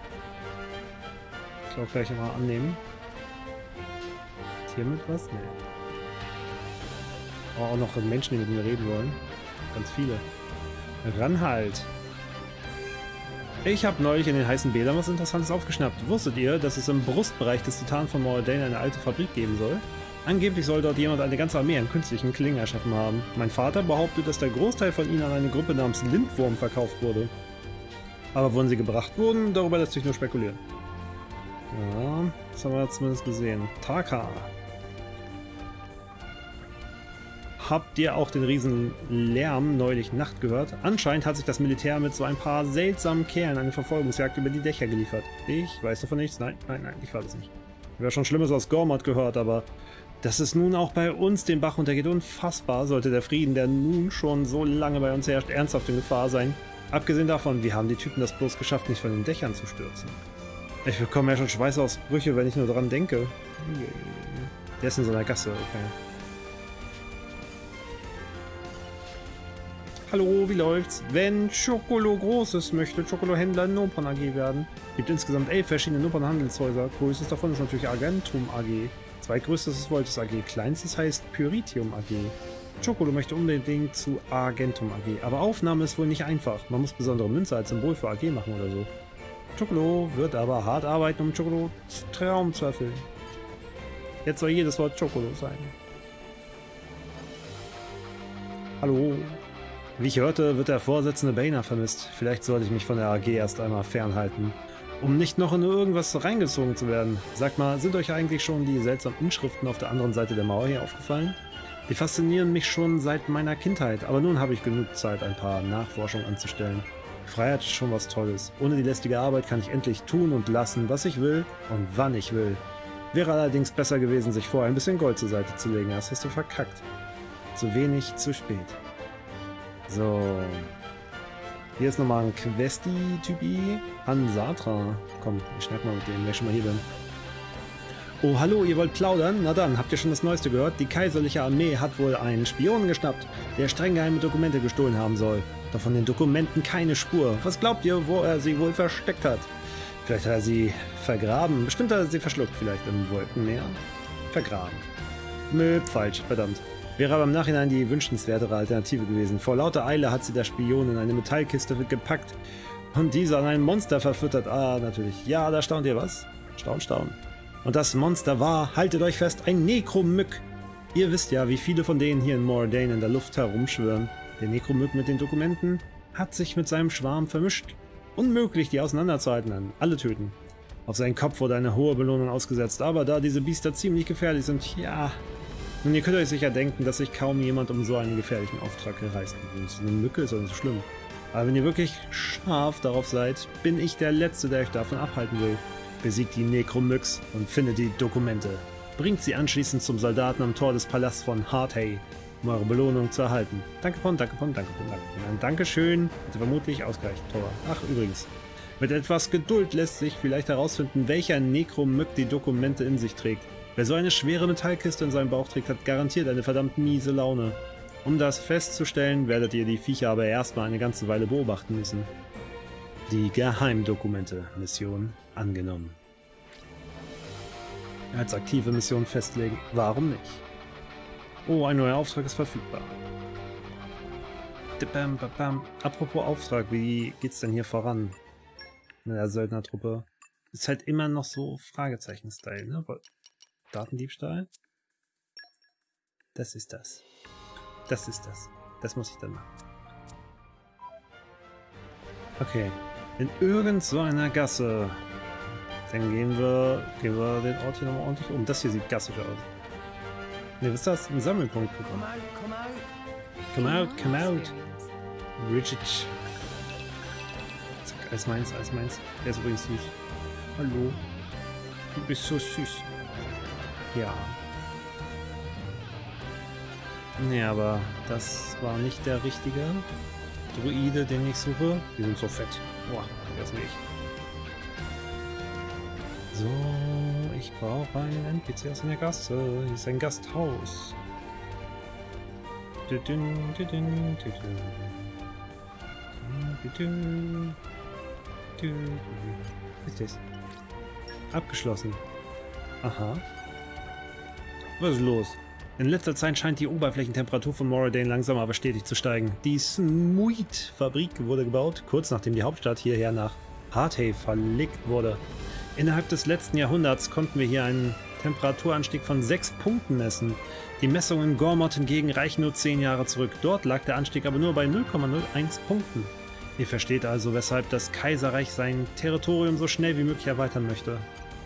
Ich auch gleich mal annehmen. Hier mit was? Nee. Oh, auch noch Menschen, die mit mir reden wollen. Ganz viele. Ranhalt. Ich habe neulich in den heißen Bädern was Interessantes aufgeschnappt. Wusstet ihr, dass es im Brustbereich des Titanen von Mordain eine alte Fabrik geben soll? Angeblich soll dort jemand eine ganze Armee an künstlichen Klingen erschaffen haben. Mein Vater behauptet, dass der Großteil von ihnen an eine Gruppe namens Lindwurm verkauft wurde. Aber wohin sie gebracht wurden, darüber lässt sich nur spekulieren. Ja, das haben wir zumindest gesehen. Taka. Habt ihr auch den riesen Lärm neulich Nacht gehört? Anscheinend hat sich das Militär mit so ein paar seltsamen Kerlen eine Verfolgungsjagd über die Dächer geliefert. Ich weiß davon nichts. Nein, ich weiß es nicht. Ich habe schon Schlimmes aus Gormod gehört, aber dass es nun auch bei uns den Bach runtergeht, unfassbar, sollte der Frieden, der nun schon so lange bei uns herrscht, ernsthaft in Gefahr sein. Abgesehen davon, wie haben die Typen das bloß geschafft, nicht von den Dächern zu stürzen? Ich bekomme ja schon Schweißausbrüche, wenn ich nur daran denke. Der ist in so einer Gasse, okay. Hallo, wie läuft's? Wenn Chocolo Großes möchte Chocolo-Händler in Nopon AG werden. Gibt insgesamt 11 verschiedene Nopon-Handelshäuser. Größtes davon ist natürlich Argentum AG. Zweitgrößtes ist Voltus AG. Kleinstes heißt Pyritium AG. Chocolo möchte unbedingt zu Argentum AG. Aber Aufnahme ist wohl nicht einfach. Man muss besondere Münze als Symbol für AG machen oder so. Chocolo wird aber hart arbeiten, um Chocolos Traum zu erfüllen. Jetzt soll jedes Wort Chocolo sein. Hallo. Wie ich hörte, wird der Vorsitzende Bainer vermisst. Vielleicht sollte ich mich von der AG erst einmal fernhalten, um nicht noch in irgendwas reingezogen zu werden. Sagt mal, sind euch eigentlich schon die seltsamen Inschriften auf der anderen Seite der Mauer hier aufgefallen? Die faszinieren mich schon seit meiner Kindheit, aber nun habe ich genug Zeit, ein paar Nachforschungen anzustellen. Freiheit ist schon was Tolles. Ohne die lästige Arbeit kann ich endlich tun und lassen, was ich will und wann ich will. Wäre allerdings besser gewesen, sich vorher ein bisschen Gold zur Seite zu legen. Das hast du verkackt. Zu wenig, zu spät. So. Hier ist nochmal ein Questi-Typi. Ansatra. Komm, ich schnack mal mit dem, wenn ich schon mal hier bin. Oh, hallo, ihr wollt plaudern? Na dann, habt ihr schon das Neueste gehört? Die kaiserliche Armee hat wohl einen Spionen geschnappt, der streng geheime Dokumente gestohlen haben soll. Doch von den Dokumenten keine Spur. Was glaubt ihr, wo er sie wohl versteckt hat? Vielleicht hat er sie vergraben. Bestimmt hat er sie verschluckt, vielleicht im Wolkenmeer. Vergraben. Falsch, verdammt. Wäre aber im Nachhinein die wünschenswertere Alternative gewesen. Vor lauter Eile hat sie der Spion in eine Metallkiste gepackt und diese an ein Monster verfüttert. Ah, natürlich. Ja, da staunt ihr was? Staun. Und das Monster war, haltet euch fest, ein Nekromyk. Ihr wisst ja, wie viele von denen hier in Moradin in der Luft herumschwirren. Der Nekromyk mit den Dokumenten hat sich mit seinem Schwarm vermischt. Unmöglich, die auseinanderzuhalten, alle töten. Auf seinen Kopf wurde eine hohe Belohnung ausgesetzt, aber da diese Biester ziemlich gefährlich sind, ja... Nun, ihr könnt euch sicher denken, dass sich kaum jemand um so einen gefährlichen Auftrag reißen will. So eine Mücke ist doch nicht so schlimm. Aber wenn ihr wirklich scharf darauf seid, bin ich der Letzte, der euch davon abhalten will. Besiegt die Nekromyks und findet die Dokumente. Bringt sie anschließend zum Soldaten am Tor des Palasts von Harthay, um eure Belohnung zu erhalten. Danke, Pon, danke, Pon, danke, Pon, danke, Pon. Ein Dankeschön hätte vermutlich ausgereicht, Tor. Ach, übrigens. Mit etwas Geduld lässt sich vielleicht herausfinden, welcher Nekromyk die Dokumente in sich trägt. Wer so eine schwere Metallkiste in seinem Bauch trägt, hat garantiert eine verdammt miese Laune. Um das festzustellen, werdet ihr die Viecher aber erstmal eine ganze Weile beobachten müssen. Die Geheimdokumente-Mission angenommen. Als aktive Mission festlegen. Warum nicht? Oh, ein neuer Auftrag ist verfügbar. Apropos Auftrag, wie geht's denn hier voran? Mit der Söldnertruppe. Ist halt immer noch so Fragezeichen-Style, ne? Datendiebstahl? Das ist das. Das ist das. Das muss ich dann machen. Okay. In irgend so einer Gasse. Dann gehen wir den Ort hier nochmal ordentlich um. Das hier sieht gassisch aus. Ne, was ist das? Ein Sammelpunkt bekommen. Come out, come out. Bridget. Zack, alles meins, alles meins. Der ist übrigens süß. Hallo. Du bist so süß. Ja. Ne, aber das war nicht der richtige Druide, den ich suche. Die sind so fett. Boah, das will ich. So, ich brauche einen NPC aus einer Gasse. Hier ist ein Gasthaus. Was ist das? Abgeschlossen. Aha. Was ist los? In letzter Zeit scheint die Oberflächentemperatur von Moradin langsam aber stetig zu steigen. Die Smuit-Fabrik wurde gebaut, kurz nachdem die Hauptstadt hierher nach Harthay verlegt wurde. Innerhalb des letzten Jahrhunderts konnten wir hier einen Temperaturanstieg von 6 Punkten messen. Die Messungen in Gormott hingegen reichen nur 10 Jahre zurück. Dort lag der Anstieg aber nur bei 0,01 Punkten. Ihr versteht also, weshalb das Kaiserreich sein Territorium so schnell wie möglich erweitern möchte.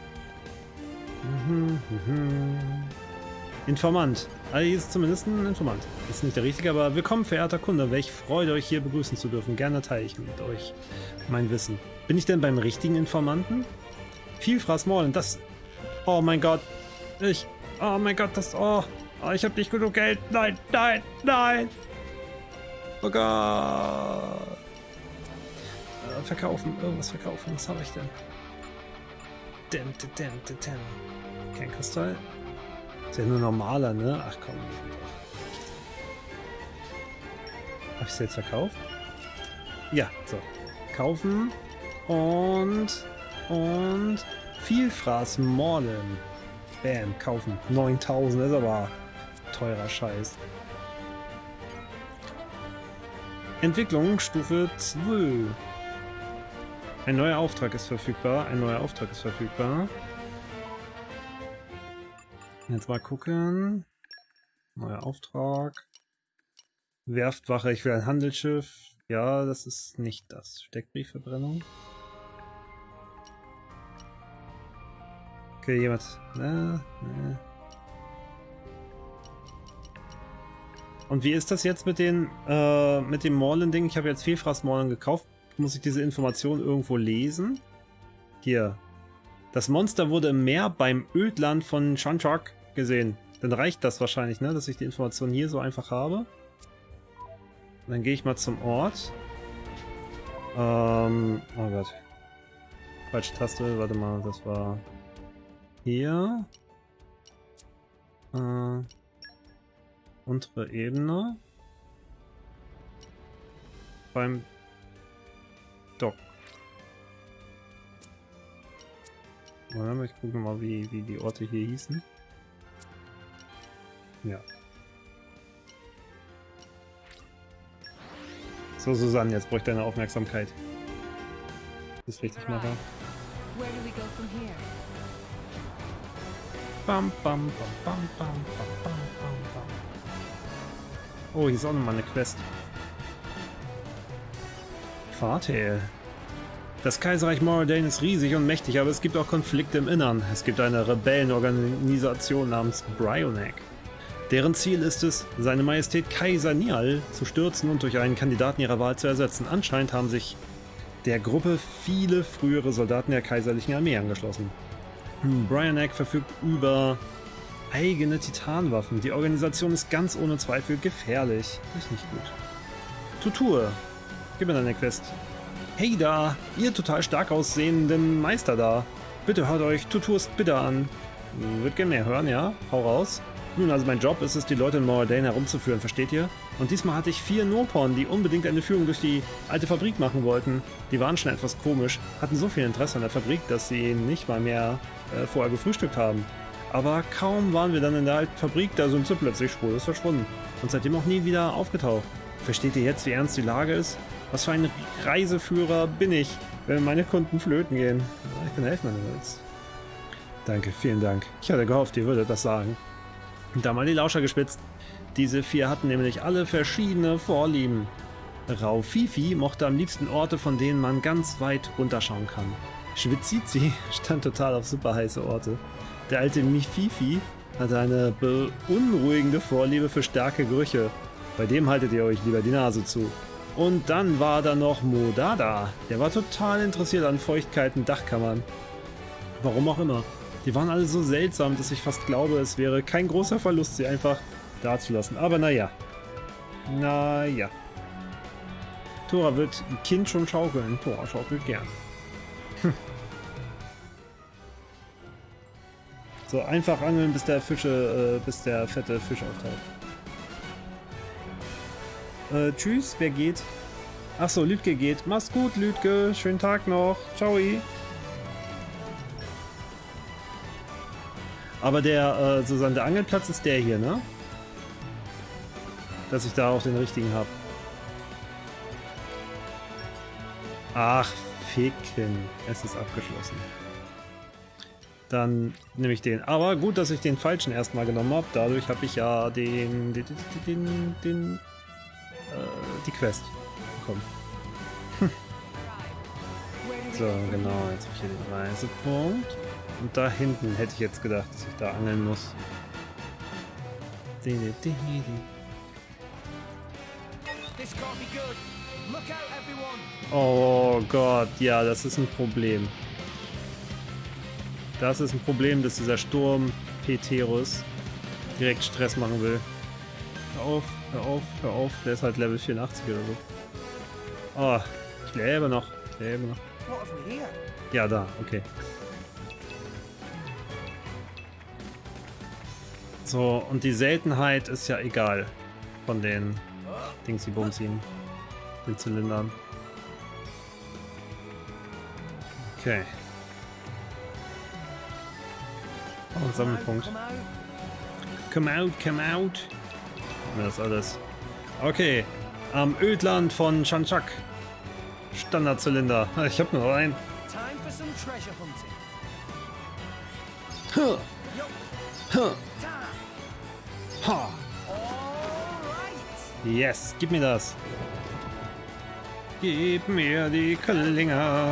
Informant. Also hier ist zumindest ein Informant. Ist nicht der richtige, aber willkommen, verehrter Kunde. Welch Freude, euch hier begrüßen zu dürfen. Gerne teile ich mit euch mein Wissen. Bin ich denn beim richtigen Informanten? Vielfraß Morland, das... Oh mein Gott. Oh mein Gott, das... Oh, ich habe nicht genug Geld. Nein, nein, nein. Oh Gott. Verkaufen, irgendwas verkaufen. Was habe ich denn? Kein Kristall. Ist ja nur normaler, ne? Ach komm. Habe ich es jetzt verkauft? Ja, so. Kaufen. Und Vielfraß Morden. Bam, kaufen. 9000, das ist aber teurer Scheiß. Entwicklung Stufe 2. Ein neuer Auftrag ist verfügbar. Ein neuer Auftrag ist verfügbar. Jetzt mal gucken. Neuer Auftrag. Werftwache, ich will ein Handelsschiff. Ja, das ist nicht das. Steckbriefverbrennung. Okay, jemand. Und wie ist das jetzt mit dem Morlin-Ding? Ich habe jetzt Vielfraß-Morlin gekauft. Muss ich diese Information irgendwo lesen? Hier. Das Monster wurde im Meer beim Ödland von Chanchak gesehen. Dann reicht das wahrscheinlich, ne? Dass ich die Information hier so einfach habe. Und dann gehe ich mal zum Ort. Oh Gott. Falsche Taste, warte mal, das war hier. Untere Ebene. Beim Dock. Ich gucke mal, wie die Orte hier hießen. Ja. So, Susanne, jetzt brauche ich deine Aufmerksamkeit. Das ist richtig mache. Bam, bam, bam, bam, bam, bam, bam, bam. Oh, hier ist auch nochmal eine Quest. Vater. Das Kaiserreich Moradin ist riesig und mächtig, aber es gibt auch Konflikte im Innern. Es gibt eine Rebellenorganisation namens Brionac. Deren Ziel ist es, seine Majestät Kaiser Nial zu stürzen und durch einen Kandidaten ihrer Wahl zu ersetzen. Anscheinend haben sich der Gruppe viele frühere Soldaten der kaiserlichen Armee angeschlossen. Brionac verfügt über eigene Titanwaffen. Die Organisation ist ganz ohne Zweifel gefährlich. Das ist nicht gut. Tutur, gib mir deine Quest. Hey da, ihr total stark aussehenden Meister da. Bitte hört euch Tuturs Bitte an. Wird gerne mehr hören, ja? Hau raus. Nun, also mein Job ist es, die Leute in Moradin herumzuführen, versteht ihr? Und diesmal hatte ich 4 Nopon, die unbedingt eine Führung durch die alte Fabrik machen wollten. Die waren schon etwas komisch, hatten so viel Interesse an der Fabrik, dass sie nicht mal mehr vorher gefrühstückt haben. Aber kaum waren wir dann in der alten Fabrik, da sind sie plötzlich spurlos verschwunden. Und seitdem auch nie wieder aufgetaucht. Versteht ihr jetzt, wie ernst die Lage ist? Was für ein Reiseführer bin ich, wenn meine Kunden flöten gehen? Ich kann helfen, wenn du willst. Danke, vielen Dank. Ich hatte gehofft, ihr würdet das sagen. Da mal die Lauscher gespitzt. Diese 4 hatten nämlich alle verschiedene Vorlieben. Raufifi mochte am liebsten Orte, von denen man ganz weit runterschauen kann. Schwitzizi stand total auf super heiße Orte. Der alte Mififi hatte eine beunruhigende Vorliebe für starke Gerüche. Bei dem haltet ihr euch lieber die Nase zu. Und dann war da noch Modada. Der war total interessiert an Feuchtkalten Dachkammern. Warum auch immer. Die waren alle so seltsam, dass ich fast glaube, es wäre kein großer Verlust, sie einfach da zu lassen. Aber naja. Naja. Tora wird ein Kind schon schaukeln. Tora schaukelt gern. So, einfach angeln, bis der fette Fisch auftaucht. Tschüss, wer geht? Achso, Lüdke geht. Mach's gut, Lüdke. Schönen Tag noch. Ciao. Aber der, Susanne, der Angelplatz ist der hier, ne? Dass ich da auch den richtigen habe. Ach, ficken. Es ist abgeschlossen. Dann nehme ich den. Aber gut, dass ich den falschen erstmal genommen habe. Dadurch habe ich ja die Quest bekommen. So, genau. Jetzt habe ich hier den Reisepunkt. Und da hinten hätte ich jetzt gedacht, dass ich da angeln muss. Oh Gott, ja, das ist ein Problem. Das ist ein Problem, dass dieser Sturm Peterus direkt Stress machen will. Hör auf, hör auf, hör auf. Der ist halt Level 84 oder so. Oh, ich lebe noch. Ich lebe noch. Ja, da, okay. So, und die Seltenheit ist ja egal von den Dingsy-Bumsien, den Zylindern. Okay. Oh, ein Sammelpunkt. Come out, come out. Das ist alles. Okay. Am Ödland von Chanchak. Standardzylinder. Ich hab nur einen. Huh. Huh. Ha. Yes, gib mir das. Gib mir die Klinge.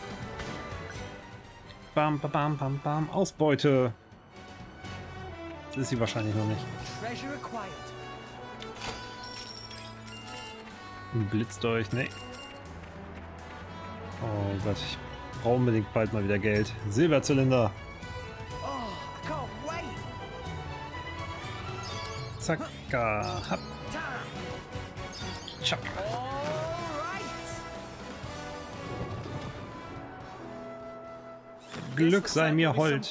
Bam, bam, bam, bam, bam. Ausbeute. Das ist sie wahrscheinlich noch nicht. Treasure acquired. Ein Blitzdolch, ne. Oh Gott, ich brauche unbedingt bald mal wieder Geld. Silberzylinder. Oh, I can't wait. Zacka. Hab. Tschack. Glück sei mir Hold.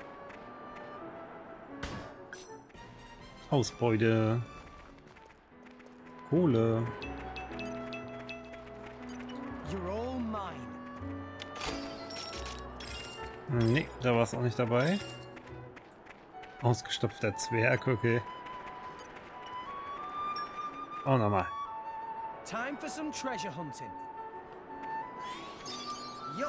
Ausbeute. Kohle. Nee, da war es auch nicht dabei. Ausgestopfter Zwerg, okay. Oh, nochmal. Time for some treasure hunting. Yo.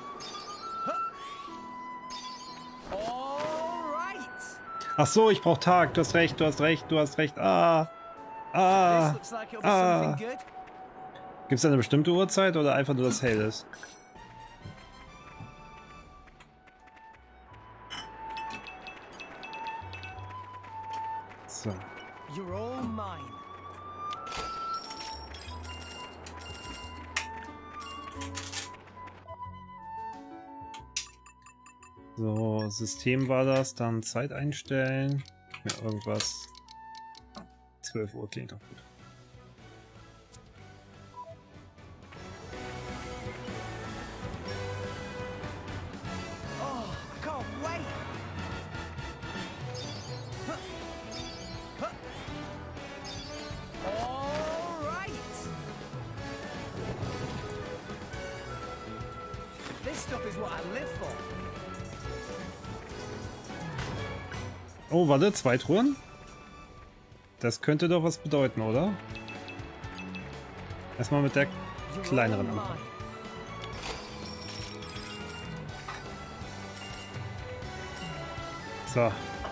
Ach so, ich brauche Tag. Du hast recht, du hast recht, du hast recht. Ah. Ah. Ah. Gibt es eine bestimmte Uhrzeit oder einfach nur, dass hell ist? So. You're all mine. So, System war das, dann Zeit einstellen. Ja, irgendwas. 12 Uhr klingt doch gut. Oh, I can't wait. All right. This stuff is what I live for. Oh, warte, 2 Truhen? Das könnte doch was bedeuten, oder? Erstmal mit der kleineren anfangen. So.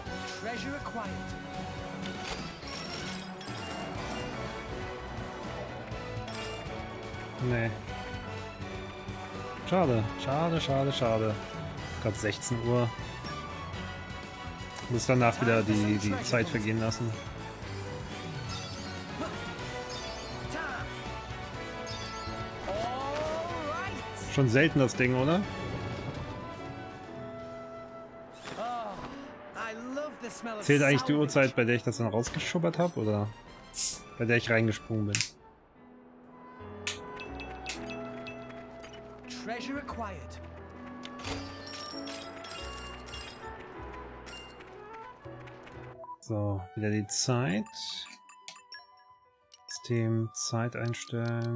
Nee. Schade, schade, schade, schade. Gerade 16 Uhr. Muss danach wieder die Zeit vergehen lassen. Schon selten das Ding, oder? Zählt eigentlich die Uhrzeit, bei der ich das dann rausgeschubbert habe, oder bei der ich reingesprungen bin? Treasure acquired. So, wieder die Zeit. System, Zeit einstellen.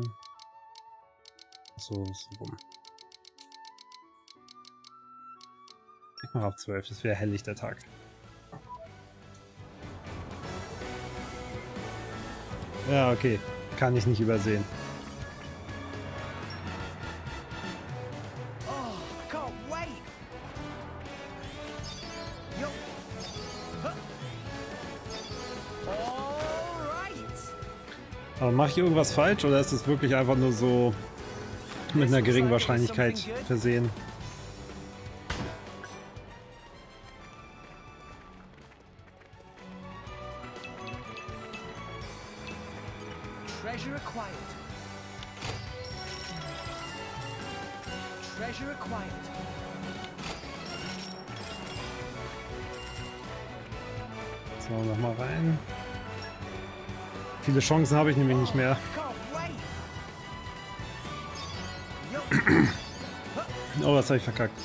So rum. Ich mache ab 12, das wäre hellig der Tag. Ja, okay. Kann ich nicht übersehen. Aber mache ich irgendwas falsch oder ist es wirklich einfach nur so mit einer geringen Wahrscheinlichkeit versehen? Treasure acquired. Treasure acquired. So, nochmal rein. Viele Chancen habe ich nämlich nicht mehr. Oh, was habe ich verkackt.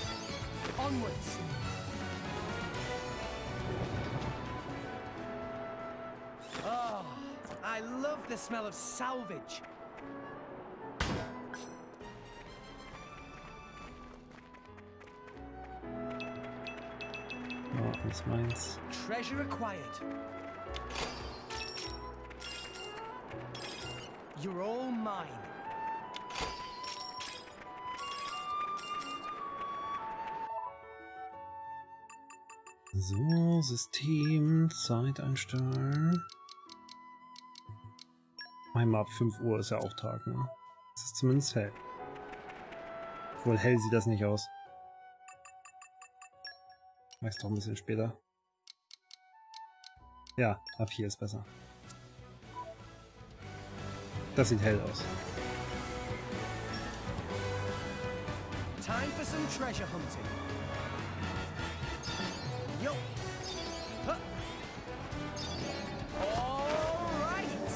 Oh, I love the smell of salvage. Oh, das ist meins. Treasure acquired. You're all mine. So, System, Zeit einstellen. Einmal ab 5 Uhr ist ja auch Tag, ne? Es ist zumindest hell. Obwohl hell sieht das nicht aus. Meist doch ein bisschen später. Ja, ab hier ist besser. Das sieht hell aus. Time for some treasure hunting. Yo. Huh. All right.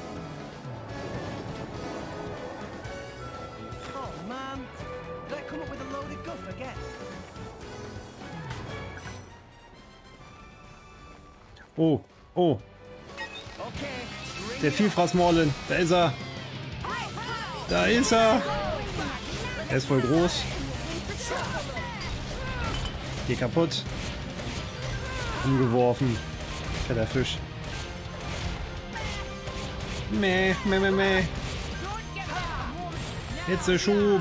Oh man, did I come up with a load of guff again? Oh, oh. Der Vielfraß-Morlin. Da ist er. Da ist er. Er ist voll groß. Geh kaputt. Umgeworfen. Fetter Fisch. Meh, meh, meh, meh. Hitzeschub.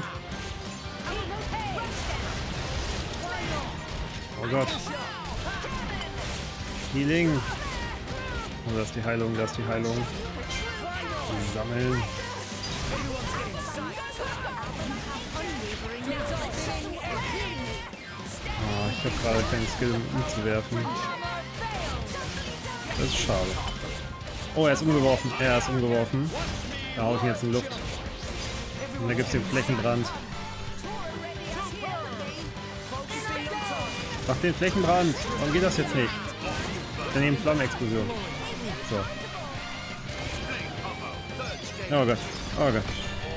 Oh Gott. Healing. Oh, das ist die Heilung, das ist die Heilung. Sammeln. Oh, ich habe gerade keinen Skill, um umzuwerfen. Das ist schade. Oh, er ist umgeworfen. Er ist umgeworfen. Da hau ich ihn jetzt in die Luft. Und da gibt es den Flächenbrand. Mach den Flächenbrand. Warum geht das jetzt nicht? Daneben Flammenexplosion. So. Oh Gott. Oh Gott.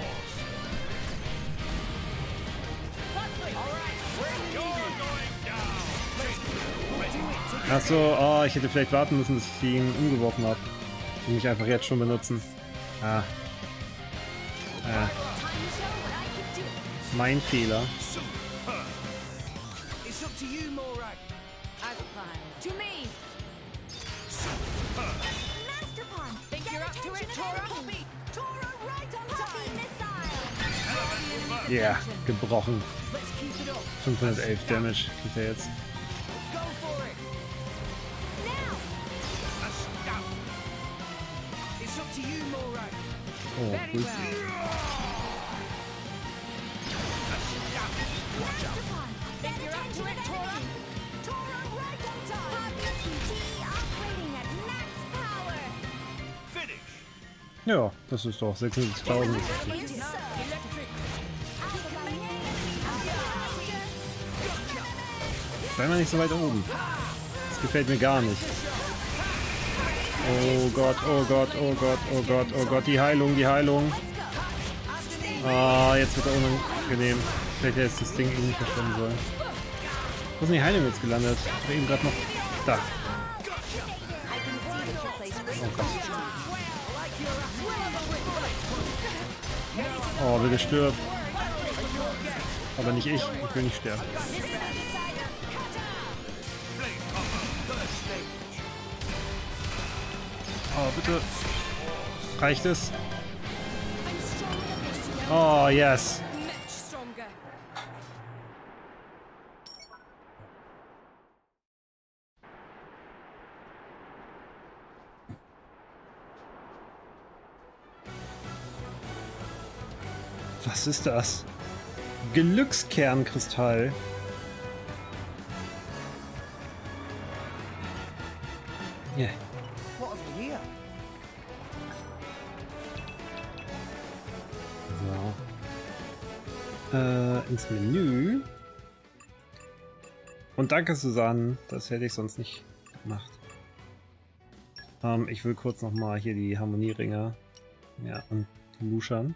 Achso, oh, ich hätte vielleicht warten müssen, bis ich ihn umgeworfen habe. Und nicht einfach jetzt schon benutzen. Ah. Ah. Mein Fehler. Ja, yeah, gebrochen. 511 Damage kriegt er jetzt. Oh, gut. Ja, das ist doch 76.000. Sei mal nicht so weit oben. Das gefällt mir gar nicht. Oh Gott, oh Gott, oh Gott, oh Gott, oh Gott, die Heilung, die Heilung. Ah, jetzt wird er unangenehm. Vielleicht hätte jetzt das Ding eben nicht verschwinden sollen. Wo ist denn die Heilung jetzt gelandet? Ich war eben gerade noch da. Oh Gott. Oh, bitte stirb. Aber nicht ich. Ich will nicht sterben. Oh, bitte. Reicht es? Oh, yes. Was ist das? Glückskernkristal. Yeah. So. Ins Menü. Und danke, Susanne. Das hätte ich sonst nicht gemacht. Ich will kurz nochmal hier die Harmonieringe. Ja, und luschern.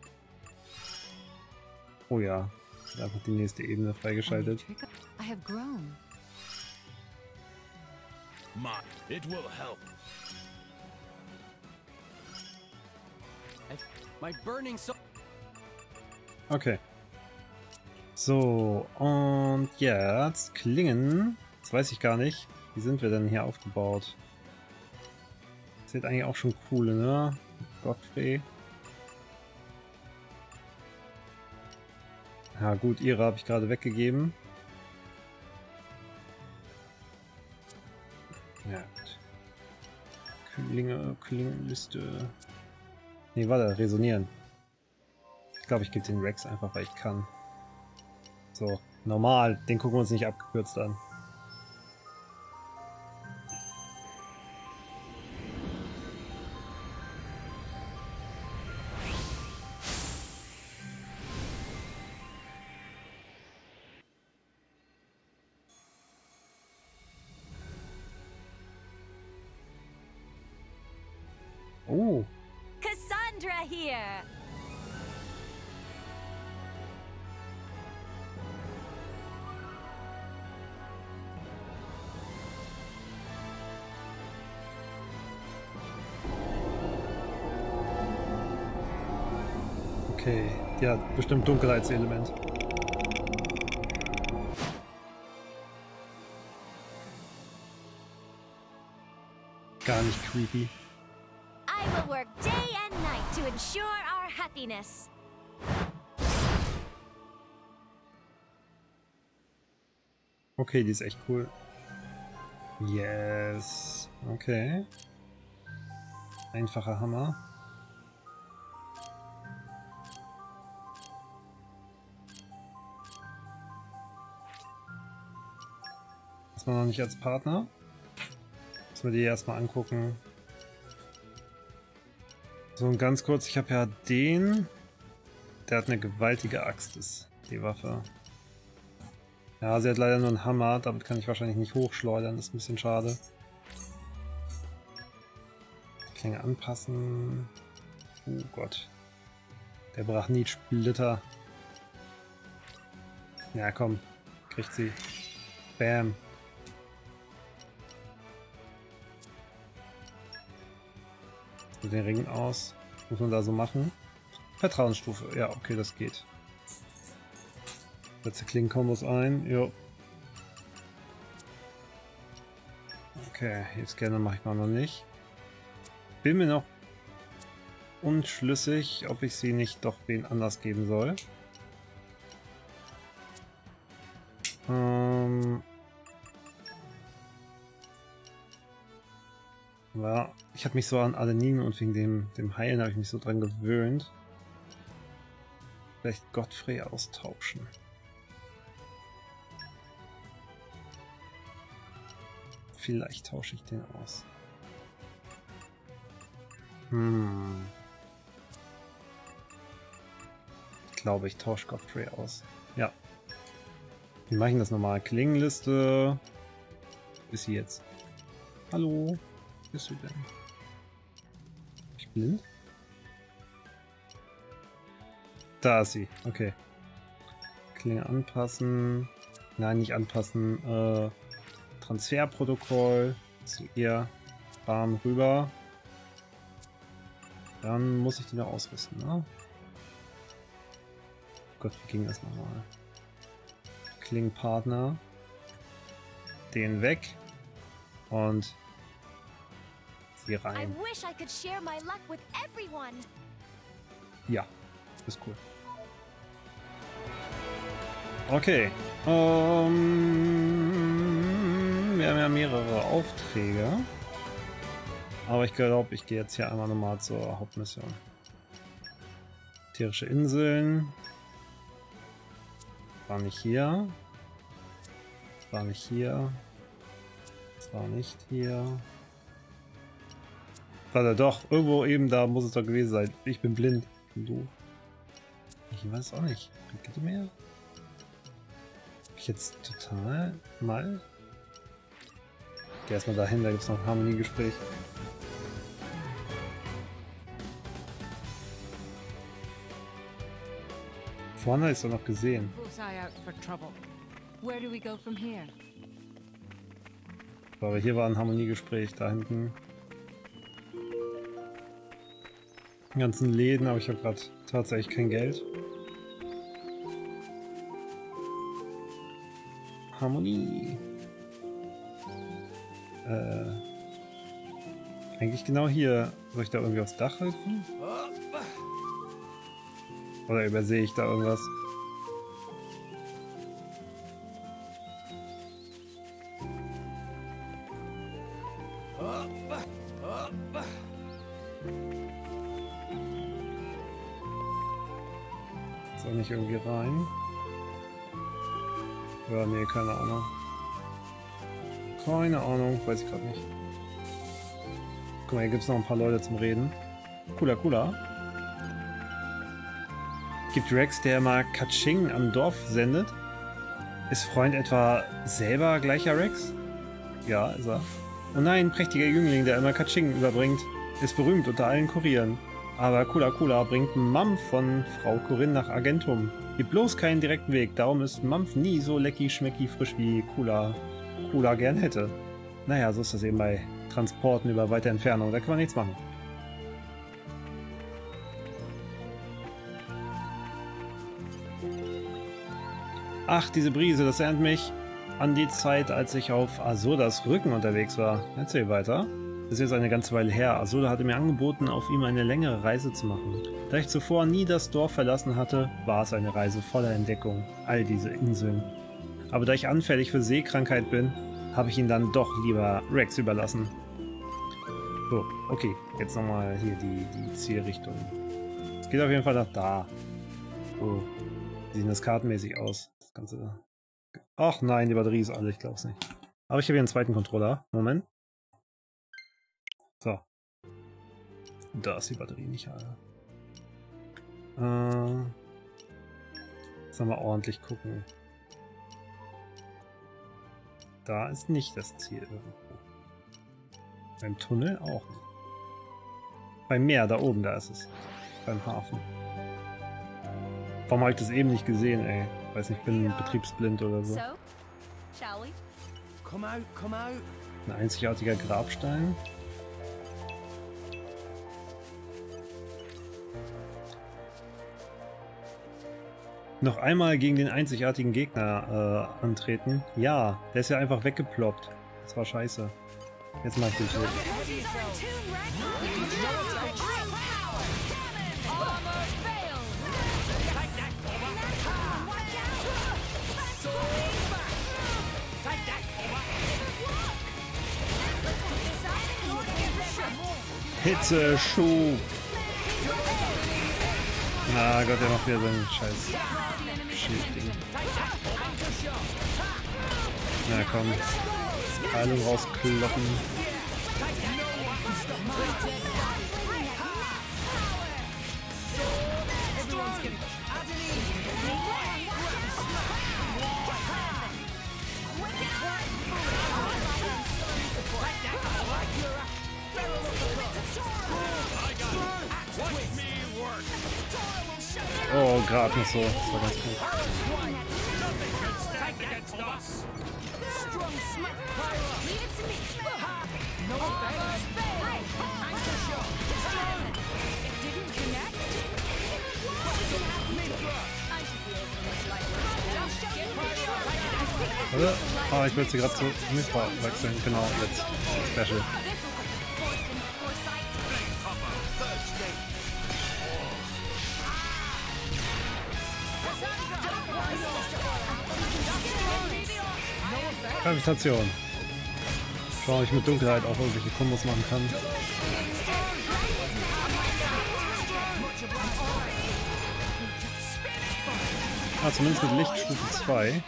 Oh ja, einfach die nächste Ebene freigeschaltet. Okay. So, und jetzt Klingen. Das weiß ich gar nicht. Wie sind wir denn hier aufgebaut? Sieht eigentlich auch schon cool, ne? Godfrey. Ja gut, ihre habe ich gerade weggegeben. Ja gut. Klingenliste. Nee, warte, resonieren. Ich glaube, ich gebe den Rex einfach, weil ich kann. So, normal. Den gucken wir uns nicht abgekürzt an. Oh. Cassandra here. Okay, die hat bestimmt Dunkelheitselement. Gar nicht creepy. I will work day and night to ensure our happiness. Okay, die ist echt cool. Yes. Okay. Einfacher Hammer. Ist man noch nicht als Partner? Müssen wir die erstmal angucken. So, und ganz kurz, ich habe ja den. Der hat eine gewaltige Axt, ist die Waffe. Ja, sie hat leider nur einen Hammer, damit kann ich wahrscheinlich nicht hochschleudern, das ist ein bisschen schade. Klinge anpassen. Oh Gott. Der Brachnit-Splitter. Ja, komm. Kriegt sie. Bam. Mit den Ringen aus. Was muss man da so machen? Vertrauensstufe. Ja, okay, das geht. Setze Klingenkombos ein. Jo. Okay, Hilfscanner mache ich mal noch nicht. Bin mir noch unschlüssig, ob ich sie nicht doch wen anders geben soll. Ja, ich habe mich so an Adenin und wegen dem Heilen habe ich mich so dran gewöhnt. Vielleicht Godfrey austauschen. Vielleicht tausche ich den aus. Ich glaube, ich tausche Godfrey aus. Ja. Wie mache ich das nochmal? Klingenliste. Ist sie jetzt? Hallo? Wo bist du denn? Bin ich blind? Da ist sie. Okay. Klinge anpassen. Nein, nicht anpassen. Transferprotokoll zu ihr. Bam, rüber. Dann muss ich die noch ausrüsten, ne? Gott, wie ging das nochmal? Klingenpartner. Den weg. Und sie rein. Ja, ist cool. Okay. Wir haben ja mehrere Aufträge. Aber ich glaube, ich gehe jetzt hier einmal nochmal zur Hauptmission. Tierische Inseln. War nicht hier. War nicht hier. Das war nicht hier. War da doch. Irgendwo eben da muss es doch gewesen sein. Ich bin blind. Ich bin doof. Ich weiß auch nicht. Geht mehr? Ich jetzt total mal. Geh erstmal dahin, da gibt es noch ein Harmoniegespräch. Vorne ist er noch gesehen. Aber hier war ein Harmoniegespräch da hinten. Die ganzen Läden, aber ich habe gerade tatsächlich kein Geld. Harmonie. Eigentlich genau hier. Soll ich da irgendwie aufs Dach helfen? Oder übersehe ich da irgendwas? Soll nicht irgendwie rein? Ja, nee, keine Ahnung. Keine Ahnung, weiß ich gerade nicht. Guck mal, hier gibt es noch ein paar Leute zum Reden. Cooler, cooler. Gibt Rex, der mal Kaching am Dorf sendet? Ist Freund etwa selber gleicher Rex? Ja, ist er. Oh nein, prächtiger Jüngling, der immer Kaching überbringt. ist berühmt unter allen Kurieren. Aber Kula bringt Mampf von Frau Corinne nach Argentum. Gibt bloß keinen direkten Weg, darum ist Mampf nie so lecky, schmecki, frisch wie Kula gern hätte. Naja, so ist das eben bei Transporten über weite Entfernung, da kann man nichts machen. Ach, diese Brise, das erinnert mich an die Zeit, als ich auf Asurdas Rücken unterwegs war. Erzähl weiter. Das ist jetzt eine ganze Weile her. Asurda hatte mir angeboten, auf ihm eine längere Reise zu machen. Da ich zuvor nie das Dorf verlassen hatte, war es eine Reise voller Entdeckung. All diese Inseln. Aber da ich anfällig für Seekrankheit bin, habe ich ihn dann doch lieber Rex überlassen. So, okay. Jetzt nochmal hier die Zielrichtung. Es geht auf jeden Fall nach da. So. Wie sieht das kartenmäßig aus? Das Ganze. Ach nein, die Batterie ist alle, ich glaube es nicht. Aber ich habe hier einen zweiten Controller. Moment. So. Da ist die Batterie nicht alle. Jetzt nochmal ordentlich gucken. Da ist nicht das Ziel irgendwo. Beim Tunnel auch nicht. Beim Meer, da oben, da ist es. Beim Hafen. Warum habe ich das eben nicht gesehen, ey? Weiß nicht, ich bin betriebsblind oder so. Ein einzigartiger Grabstein. Noch einmal gegen den einzigartigen Gegner antreten. Ja, der ist ja einfach weggeploppt. Das war scheiße. Jetzt mach ich den tot. Hitzeschub! Na Gott, der macht wieder so einen scheiß Schild-Ding. Na komm. Heilung rauskloppen. Oh, gerade noch so. Das war ganz gut. Oder? Ah, ich will sie gerade zu Mifra wechseln. Genau, jetzt. Special. Gravitation. Schau, ob ich mit Dunkelheit auch irgendwelche Kombos machen kann. Ah, zumindest mit Lichtstufe 2.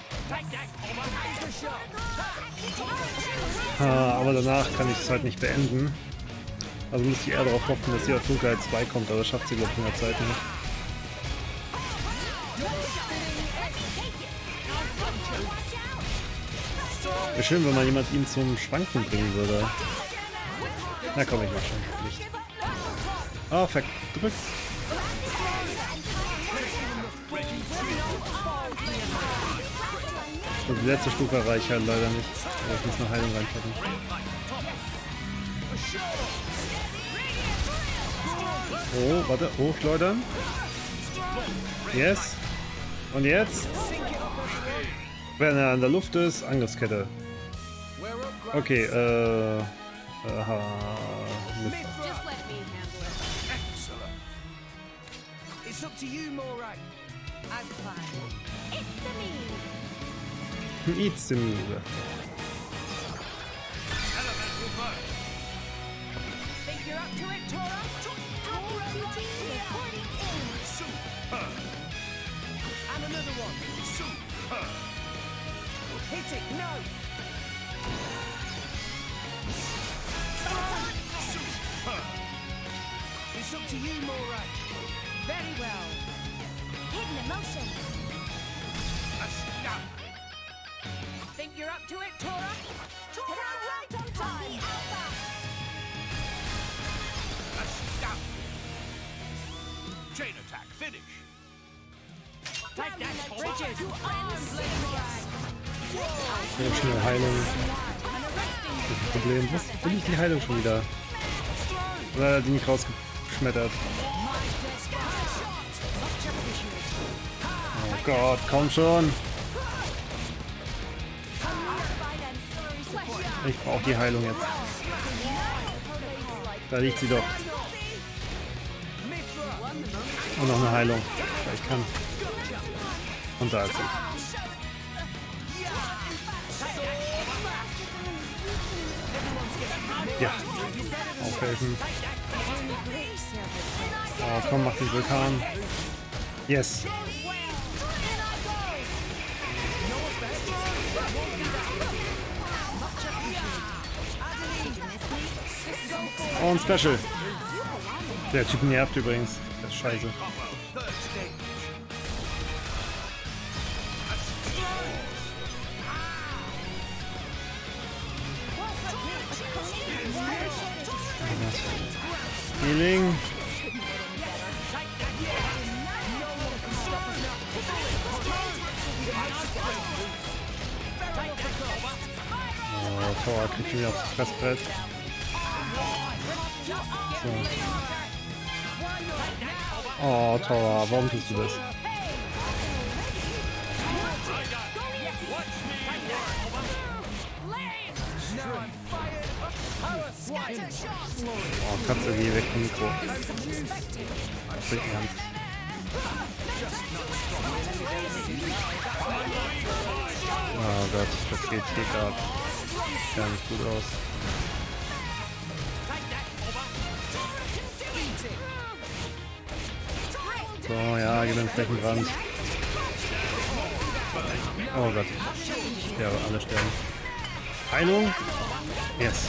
Aber danach kann ich es halt nicht beenden. Also muss ich eher darauf hoffen, dass sie auf Dunkelheit 2 kommt, aber das schafft sie glaube ich in der Zeit nicht. Wäre schön, wenn mal jemand ihn zum Schwanken bringen würde. Na komm, ich mach schon. Nicht. Ah, verdrückt. Und die letzte Stufe erreiche ich halt leider nicht. Aber ich muss eine Heilung reinpacken. Oh, warte. Hochschleudern. Yes. Und jetzt? Wenn er an der Luft ist, Angriffskette. Okay, It's me. Hit it, no! It's up to you, Moray. Very well. Hidden emotion. Think you're up to it, Tora? Tora, right on time! Ja, schnell Heilung. Problem. Was will ich die Heilung schon wieder? Oder hat er die nicht rausgeschmettert? Oh Gott, komm schon! Ich brauche die Heilung jetzt. Da liegt sie doch. Und noch eine Heilung. Ja, ich kann. Und da ist sie. Ja. Aufhelfen. Oh, komm, mach den Vulkan. Yes. Oh, ein Special. Der Typ nervt übrigens. Das ist scheiße. Healing. Oh, Tower kriegt wieder aufs Fressbrett. So. Oh, Tower, warum tust du das? Oh, Katze, geh weg vom Mikro. Das bringt mir ernst. Oh Gott, das geht hier gerade gar nicht gut aus. So, ja, gib den Flächenbrand. Oh Gott, ich sterbe, alle sterben. Heilung? Yes.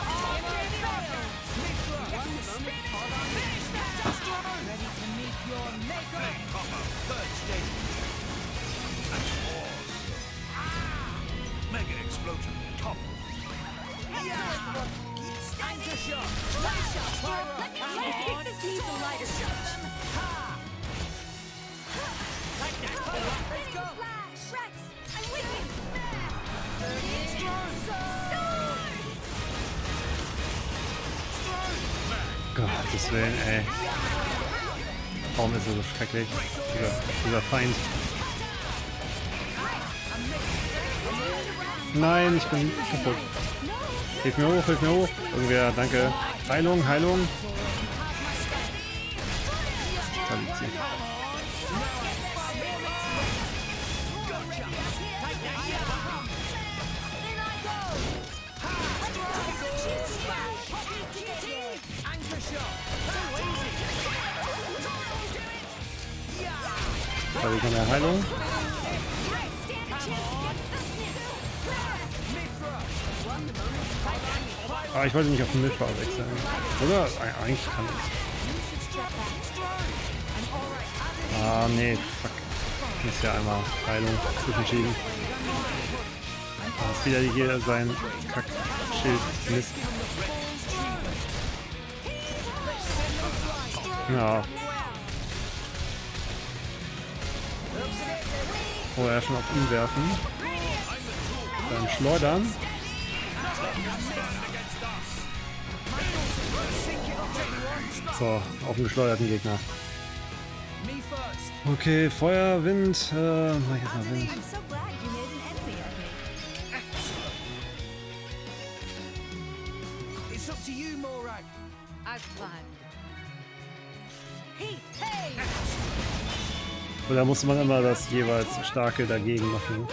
Gottes Willen, ey. Warum ist er so schrecklich? Dieser Feind. Nein, ich bin kaputt. Hilf mir hoch, hilf mir hoch. Irgendwer, danke. Heilung, Heilung. Da liegt sie. Da liegt noch mehr Heilung. Aber ich wollte nicht auf den Mithra wechseln. Oder? Eigentlich kann ich. Ah, nee, fuck. Ich muss ja einmal Heilung zwischenschieben. Da ist wieder hier sein Kackschild. Mist. Ja. Vorher schon auf ihn werfen. Dann schleudern. So, auf den geschleuderten Gegner. Okay, Feuer, Wind. Mach ich jetzt mal Wind. Oder musste man immer das jeweils Starke dagegen machen?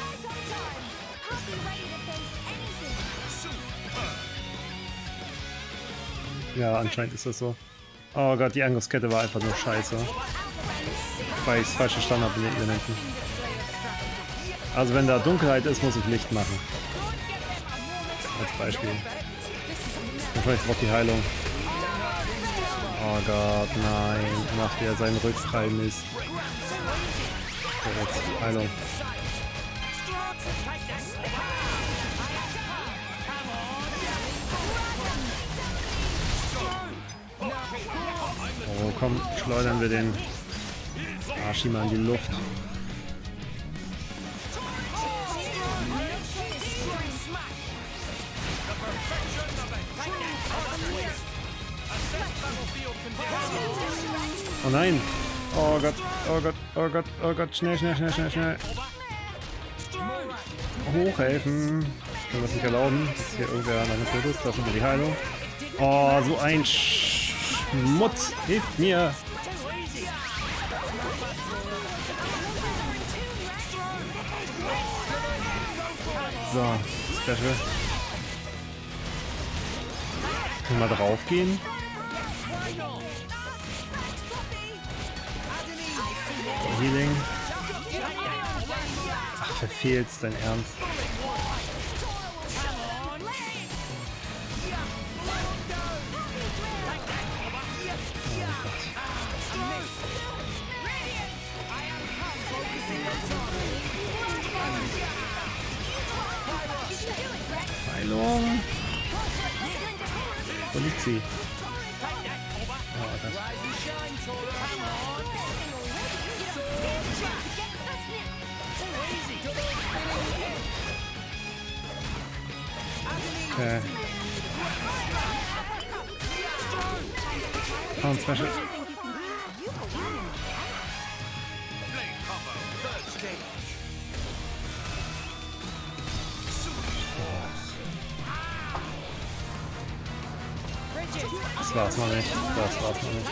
Ja, anscheinend ist das so. Oh Gott, die Angriffskette war einfach nur scheiße. Weil ich das falsche Standard-Elementen. Also wenn da Dunkelheit ist, muss ich Licht machen. Als Beispiel. Wahrscheinlich braucht die Heilung. Oh Gott, nein. Er macht wieder seinen Rückprall-Mist. So, jetzt Heilung. Oh, komm, schleudern wir den Arschima in die Luft. Oh nein! Oh Gott, oh Gott, oh Gott, oh Gott, schnell, schnell, schnell, schnell, schnell. Hochhelfen. Ich kann das nicht erlauben, dass hier irgendwer meine Fotos, da sind wir die Heilung. Oh, so ein Schmutz. Hilft mir. So, Special. Können wir drauf gehen? Healing. Ach, verfehlt's, dein Ernst. Heilung. Polizei. Oh, das. Okay. Pound Special. Das war's noch nicht. Das war's noch nicht.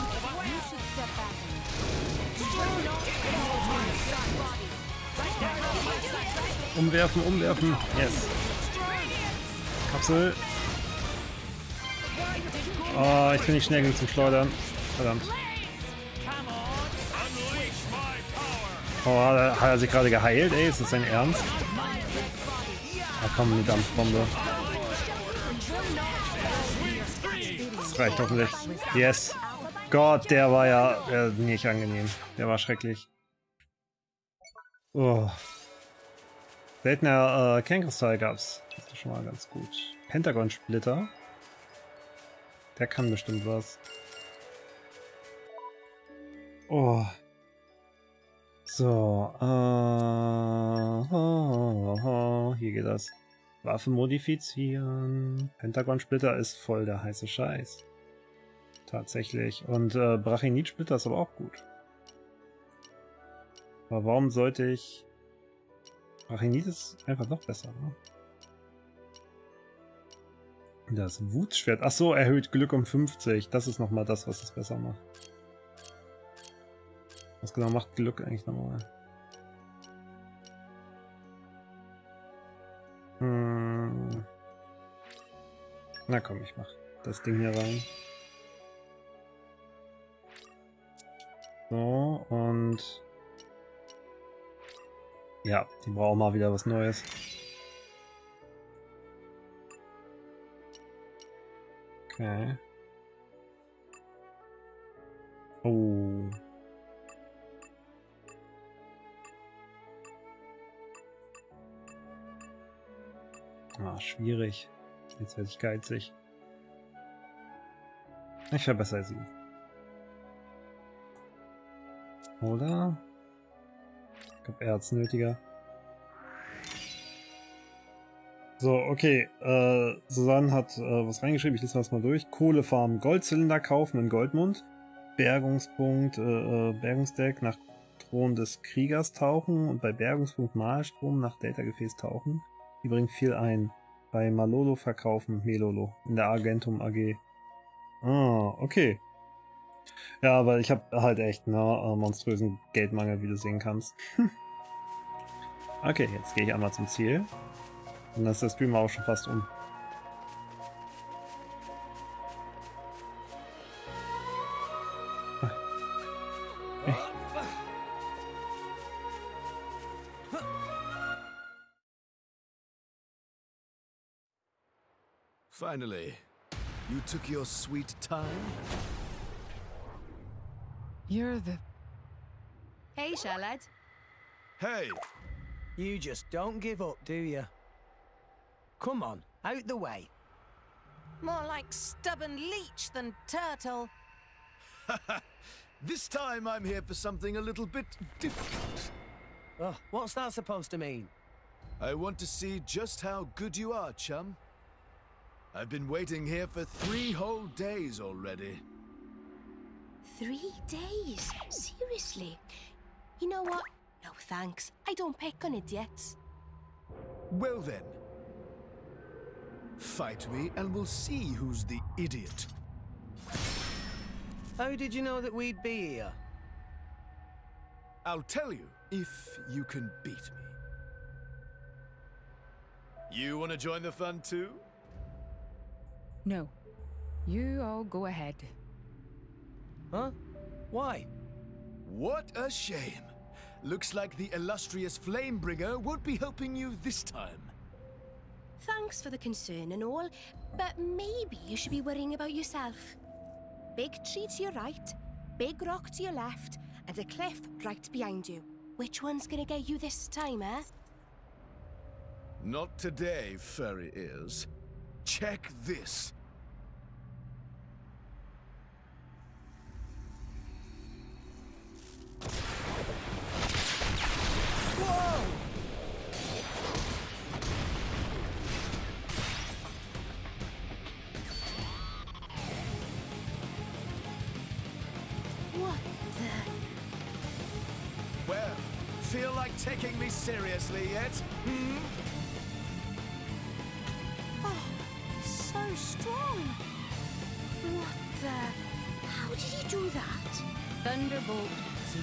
Umwerfen, umwerfen. Yes. Kapsel. Oh, ich bin nicht schnell genug zum Schleudern. Verdammt. Oh, hat er sich gerade geheilt? Ey, ist das sein Ernst? Ah, komm, eine Dampfbombe. Das reicht hoffentlich. Yes. Gott, der war ja nicht angenehm. Der war schrecklich. Oh. Seltener Kernkristall gab's. Das ist schon mal ganz gut. Pentagon-Splitter. Der kann bestimmt was. Oh. So. Hier geht das. Waffe modifizieren. Pentagon-Splitter ist voll der heiße Scheiß. Tatsächlich. Und Brachinid-Splitter ist aber auch gut. Aber warum sollte ich... Brachinid ist einfach noch besser, ne? Das Wutschwert. Achso, erhöht Glück um 50. Das ist nochmal das, was es besser macht. Was genau macht Glück eigentlich nochmal? Na komm, ich mach das Ding hier rein. So, und... Ja, die brauchen mal wieder was Neues. Okay. Oh. Ah, schwierig. Jetzt werde ich geizig. Ich verbessere sie. Oder? Ich glaube, er hat es nötiger. So, okay. Susanne hat was reingeschrieben. Ich lese das mal durch. Kohlefarm. Goldzylinder kaufen in Goldmund. Bergungspunkt. Bergungsdeck nach Thron des Kriegers tauchen. Und bei Bergungspunkt Mahlstrom nach Delta-Gefäß tauchen. Die bringt viel ein. Bei Malolo verkaufen. Melolo. In der Argentum AG. Ah, okay. Ja, aber ich habe halt echt einen monströsen Geldmangel, wie du sehen kannst. Okay, jetzt gehe ich einmal zum Ziel. Und dann ist der Stream auch schon fast um. Hey. Finally, you took your sweet time. You're the... Hey, Charlotte. Hey! You just don't give up, do you? Come on, out the way. More like stubborn leech than turtle. This time I'm here for something a little bit different. Oh, what's that supposed to mean? I want to see just how good you are, chum. I've been waiting here for 3 whole days already. 3 days? Seriously? You know what? No thanks. I don't pick on idiots. Well then. Fight me and we'll see who's the idiot. How did you know that we'd be here? I'll tell you if you can beat me. You want to join the fun too? No. You all go ahead. Huh? Why? What a shame. Looks like the illustrious Flamebringer won't be helping you this time. Thanks for the concern and all, but maybe you should be worrying about yourself. Big tree to your right, big rock to your left, and a cliff right behind you. Which one's gonna get you this time, eh? Not today, furry ears. Check this. Whoa! What the? Well, feel like taking me seriously yet? Hmm? Oh, so strong. What the? How did he do that? Thunderbolt Z.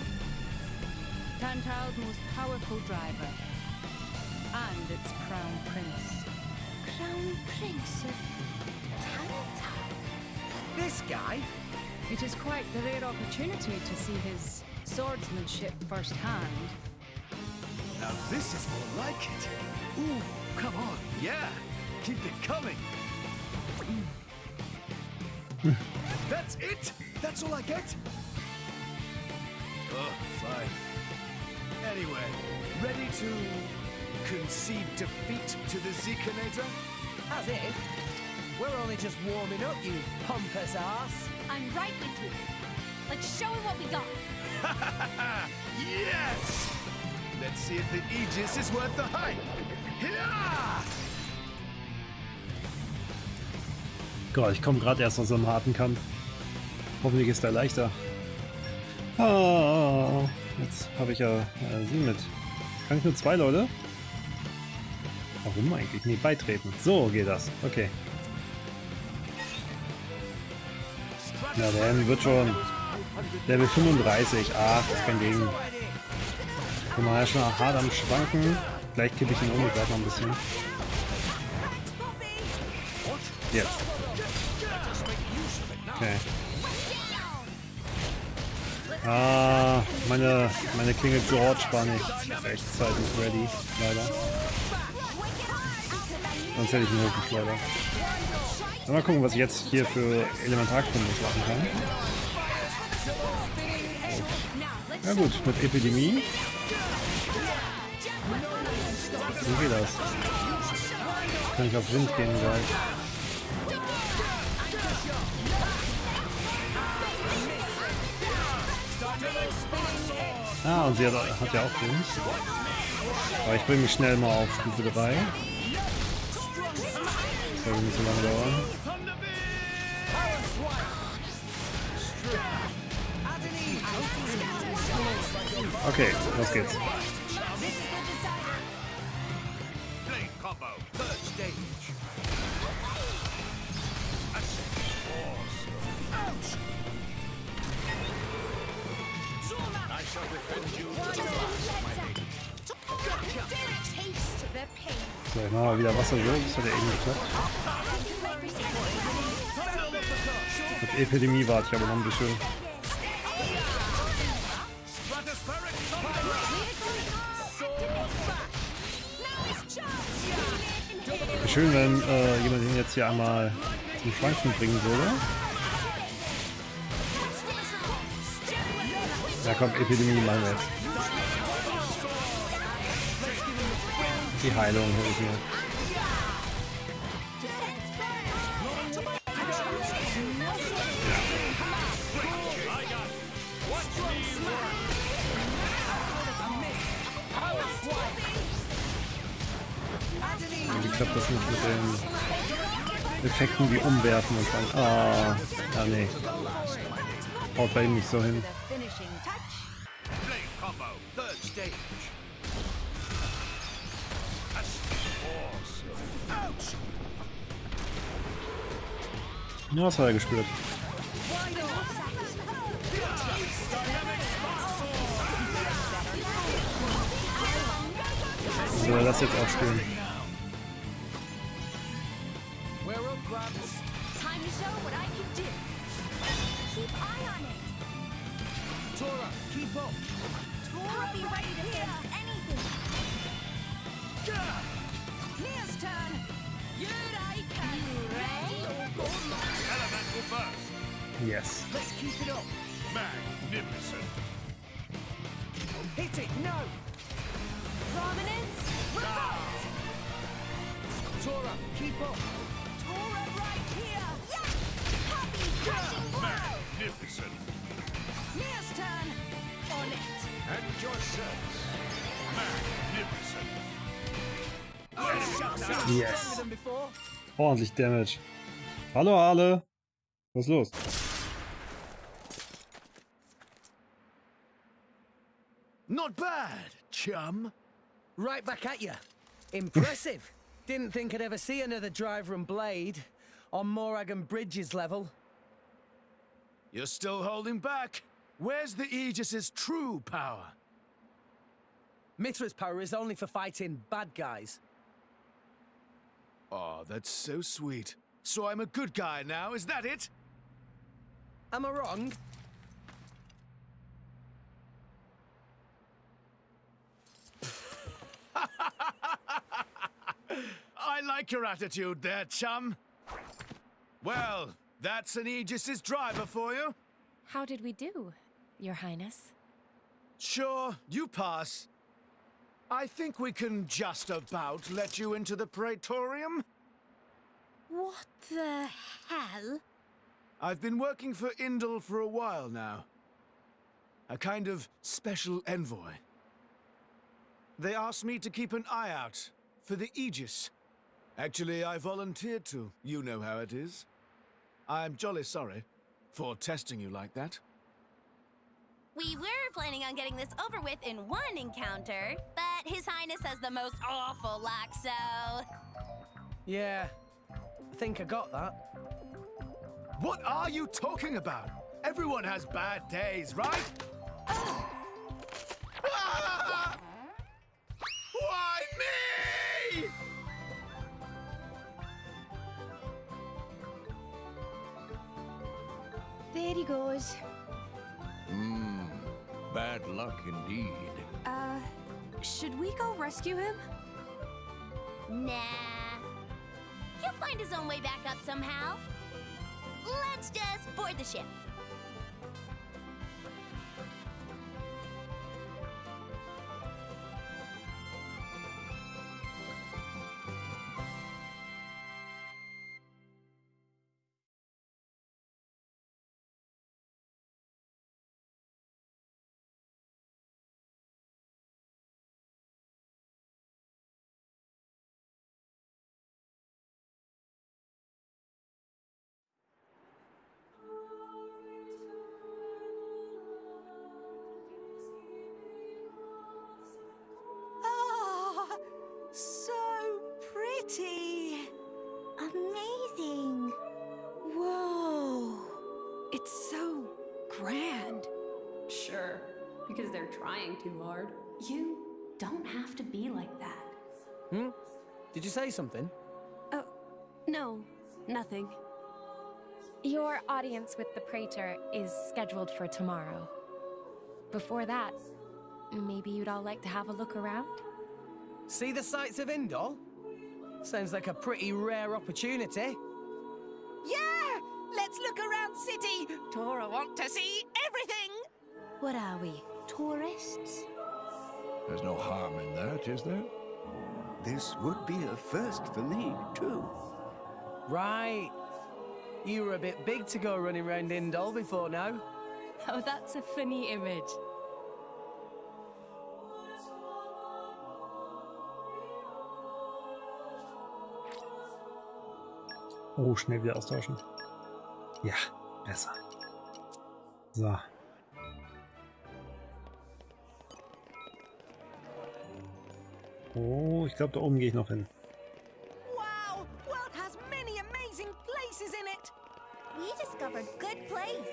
Tantal's most powerful driver. And its crown prince. Crown Prince of Tantal? This guy? It is quite the rare opportunity to see his swordsmanship firsthand. Now this is more like it. Ooh, come on, yeah. Keep it coming. That's it? That's all I get? Oh, fine. Anyway, ready to concede defeat to the Zekinator? As if. We're only just warming up, you pompous ass. I'm right with you. Let's show him what we got. Yes! Let's see if the Aegis is worth the hype. Ja! Gott, ich komme gerade erst aus so einem harten Kampf. Hoffentlich ist der leichter. Ah, jetzt habe ich ja sie mit. Kann ich nur 2 Leute? Warum eigentlich? Nee, beitreten. So geht das. Okay. Ja, der wird schon Level 35. Ach, das ist kein Ding. Guck mal, er ist schon hart am Schwanken. Gleich kippe ich ihn um, ich warte noch ein bisschen. Jetzt. Okay. Ah, meine Klinge George war nicht rechtzeitig ready, leider. Sonst hätte ich ihn hochgeschleudert. Mal gucken, was ich jetzt hier für Elementarkombos machen kann. Ja gut, mit Epidemie. Wie geht das? Kann ich auf Wind gehen gleich. Ah, und sie hat ja auch Wind. Aber ich bringe mich schnell mal auf Stufe 3. Das soll nicht so lange dauern. Okay, los geht's. So, ich mache mal wieder Wasser so, das hat ja eben geklappt. Mit Epidemie warte ich aber noch ein bisschen. Schön, wenn jemand ihn jetzt hier einmal zum Schwanken bringen würde. Ja komm, Epidemie mal weg. Die Heilung hole ich mir. klappt das nicht mit den Effekten wie umwerfen und dann. Ah, ja, nee. Haut bei ihm nicht so hin. Ja, das hat er gespürt. Soll er das jetzt auch spielen? Time to show what I can do. Keep eye on it. Tora, keep up. Tora, be ready to face anything. Mia's turn. Here I come. You ready? Elemental first. Yes. Let's keep it up. Magnificent. Hit it, no! Prominence, revolt. Tora, keep up. Tora right here. Yeah. Happy crashing blow. Magnificent. Mia's turn. On it. At your service. Magnificent. Yes. Ordentlich Damage. Hallo alle. Was ist los? Not bad, chum. Right back at you. Impressive. Didn't think I'd ever see another driver and blade on Morag Bridges level. You're still holding back. Where's the Aegis's true power? Mithra's power is only for fighting bad guys. Oh, that's so sweet. So I'm a good guy now, is that it? Am I wrong? I like your attitude there, chum. Well, that's an Aegis's driver for you. How did we do, Your Highness? Sure, you pass. I think we can just about let you into the Praetorium. What the hell? I've been working for Indal for a while now. A kind of special envoy. They asked me to keep an eye out for the Aegis. Actually, I volunteered to. You know how it is. I'm jolly sorry for testing you like that. We were planning on getting this over with in one encounter, but His Highness has the most awful luck, so... Yeah, I think I got that. What are you talking about? Everyone has bad days, right? Ah! Why me? There he goes. Bad luck indeed. Should we go rescue him? Nah. He'll find his own way back up somehow. Let's just board the ship. So pretty. Amazing. Whoa. It's so grand. Sure, because they're trying too hard. You don't have to be like that. Hmm? Did you say something? Oh, no, nothing. Your audience with the Praetor is scheduled for tomorrow. Before that, maybe you'd all like to have a look around? See the sights of Indal? Sounds like a pretty rare opportunity. Yeah! Let's look around city. Tora want to see everything. What are we, tourists? There's no harm in that, is there? This would be a first for me, too. Right. You were a bit big to go running around Indal before now. Oh, that's a funny image. Oh, schnell wieder austauschen. Ja, besser. So. Oh, ich glaube, da oben gehe ich noch hin. Wow! World has many amazing places in it! We discovered good place.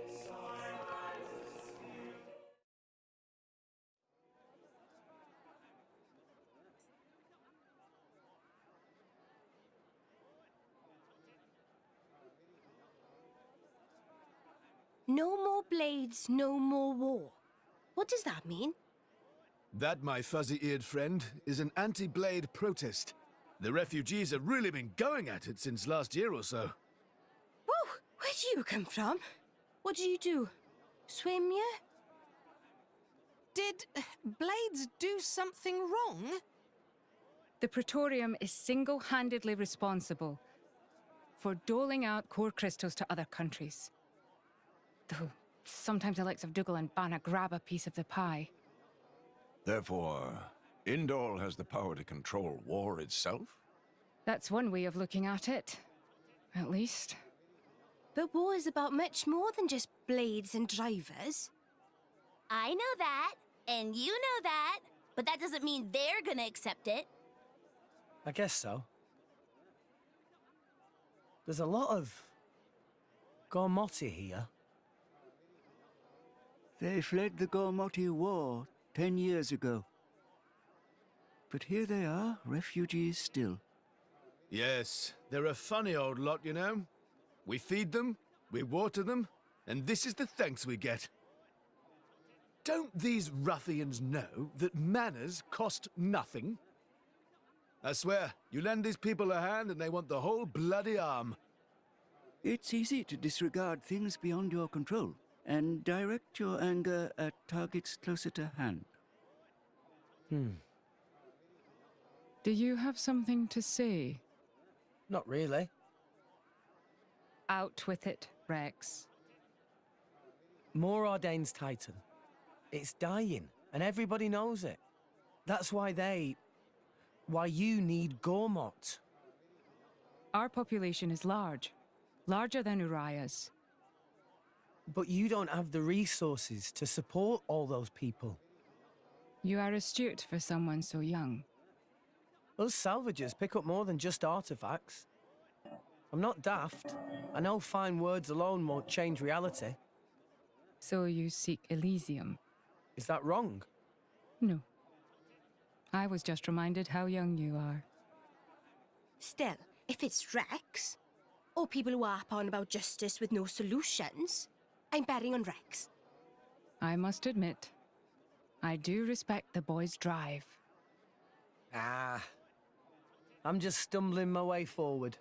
No more blades, no more war. What does that mean? That, my fuzzy-eared friend, is an anti-blade protest. The refugees have really been going at it since last year or so. Whoa! Where do you come from? What did you do? Swim, yeah? Did Blades do something wrong? The Praetorium is single-handedly responsible for doling out core crystals to other countries. Though sometimes the likes of Dougal and Banna grab a piece of the pie. Therefore, Indol has the power to control war itself? That's one way of looking at it. At least. But war is about much more than just blades and drivers. I know that, and you know that, but that doesn't mean they're gonna accept it. I guess so. There's a lot of Gormoti here. They fled the Gormoti War 10 years ago. But here they are, refugees still. Yes, they're a funny old lot, you know. We feed them, we water them, and this is the thanks we get. Don't these ruffians know that manners cost nothing? I swear, you lend these people a hand and they want the whole bloody arm. It's easy to disregard things beyond your control and direct your anger at targets closer to hand. Do you have something to say? Not really. Out with it, Rex. More Ordain's Titan. It's dying, and everybody knows it. That's why why you need Gormot. Our population is large. Larger than Uriah's. But you don't have the resources to support all those people. You are astute for someone so young. Us salvagers pick up more than just artifacts. I'm not daft. I know fine words alone won't change reality. So you seek Elysium? Is that wrong? No. I was just reminded how young you are. Still, if it's Rex, or people who harp on about justice with no solutions, I'm betting on Rex. I must admit, I do respect the boy's drive. Ah. I'm just stumbling my way forward.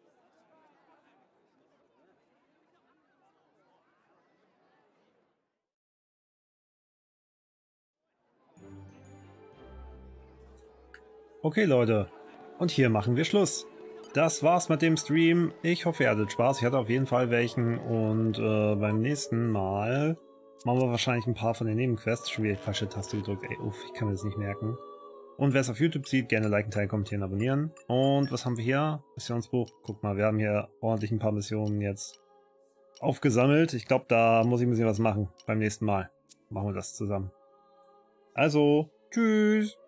Okay, Leute. Und hier machen wir Schluss. Das war's mit dem Stream. Ich hoffe, ihr hattet Spaß. Ich hatte auf jeden Fall welchen. Und beim nächsten Mal machen wir wahrscheinlich ein paar von den Nebenquests. Schon wieder die falsche Taste gedrückt. Ey, uff, ich kann mir das nicht merken. Und wer es auf YouTube sieht, gerne liken, teilen, kommentieren, abonnieren. Und was haben wir hier? Missionsbuch. Guck mal, wir haben hier ordentlich ein paar Missionen jetzt aufgesammelt. Ich glaube, da muss ich ein bisschen was machen. Beim nächsten Mal machen wir das zusammen. Also, tschüss!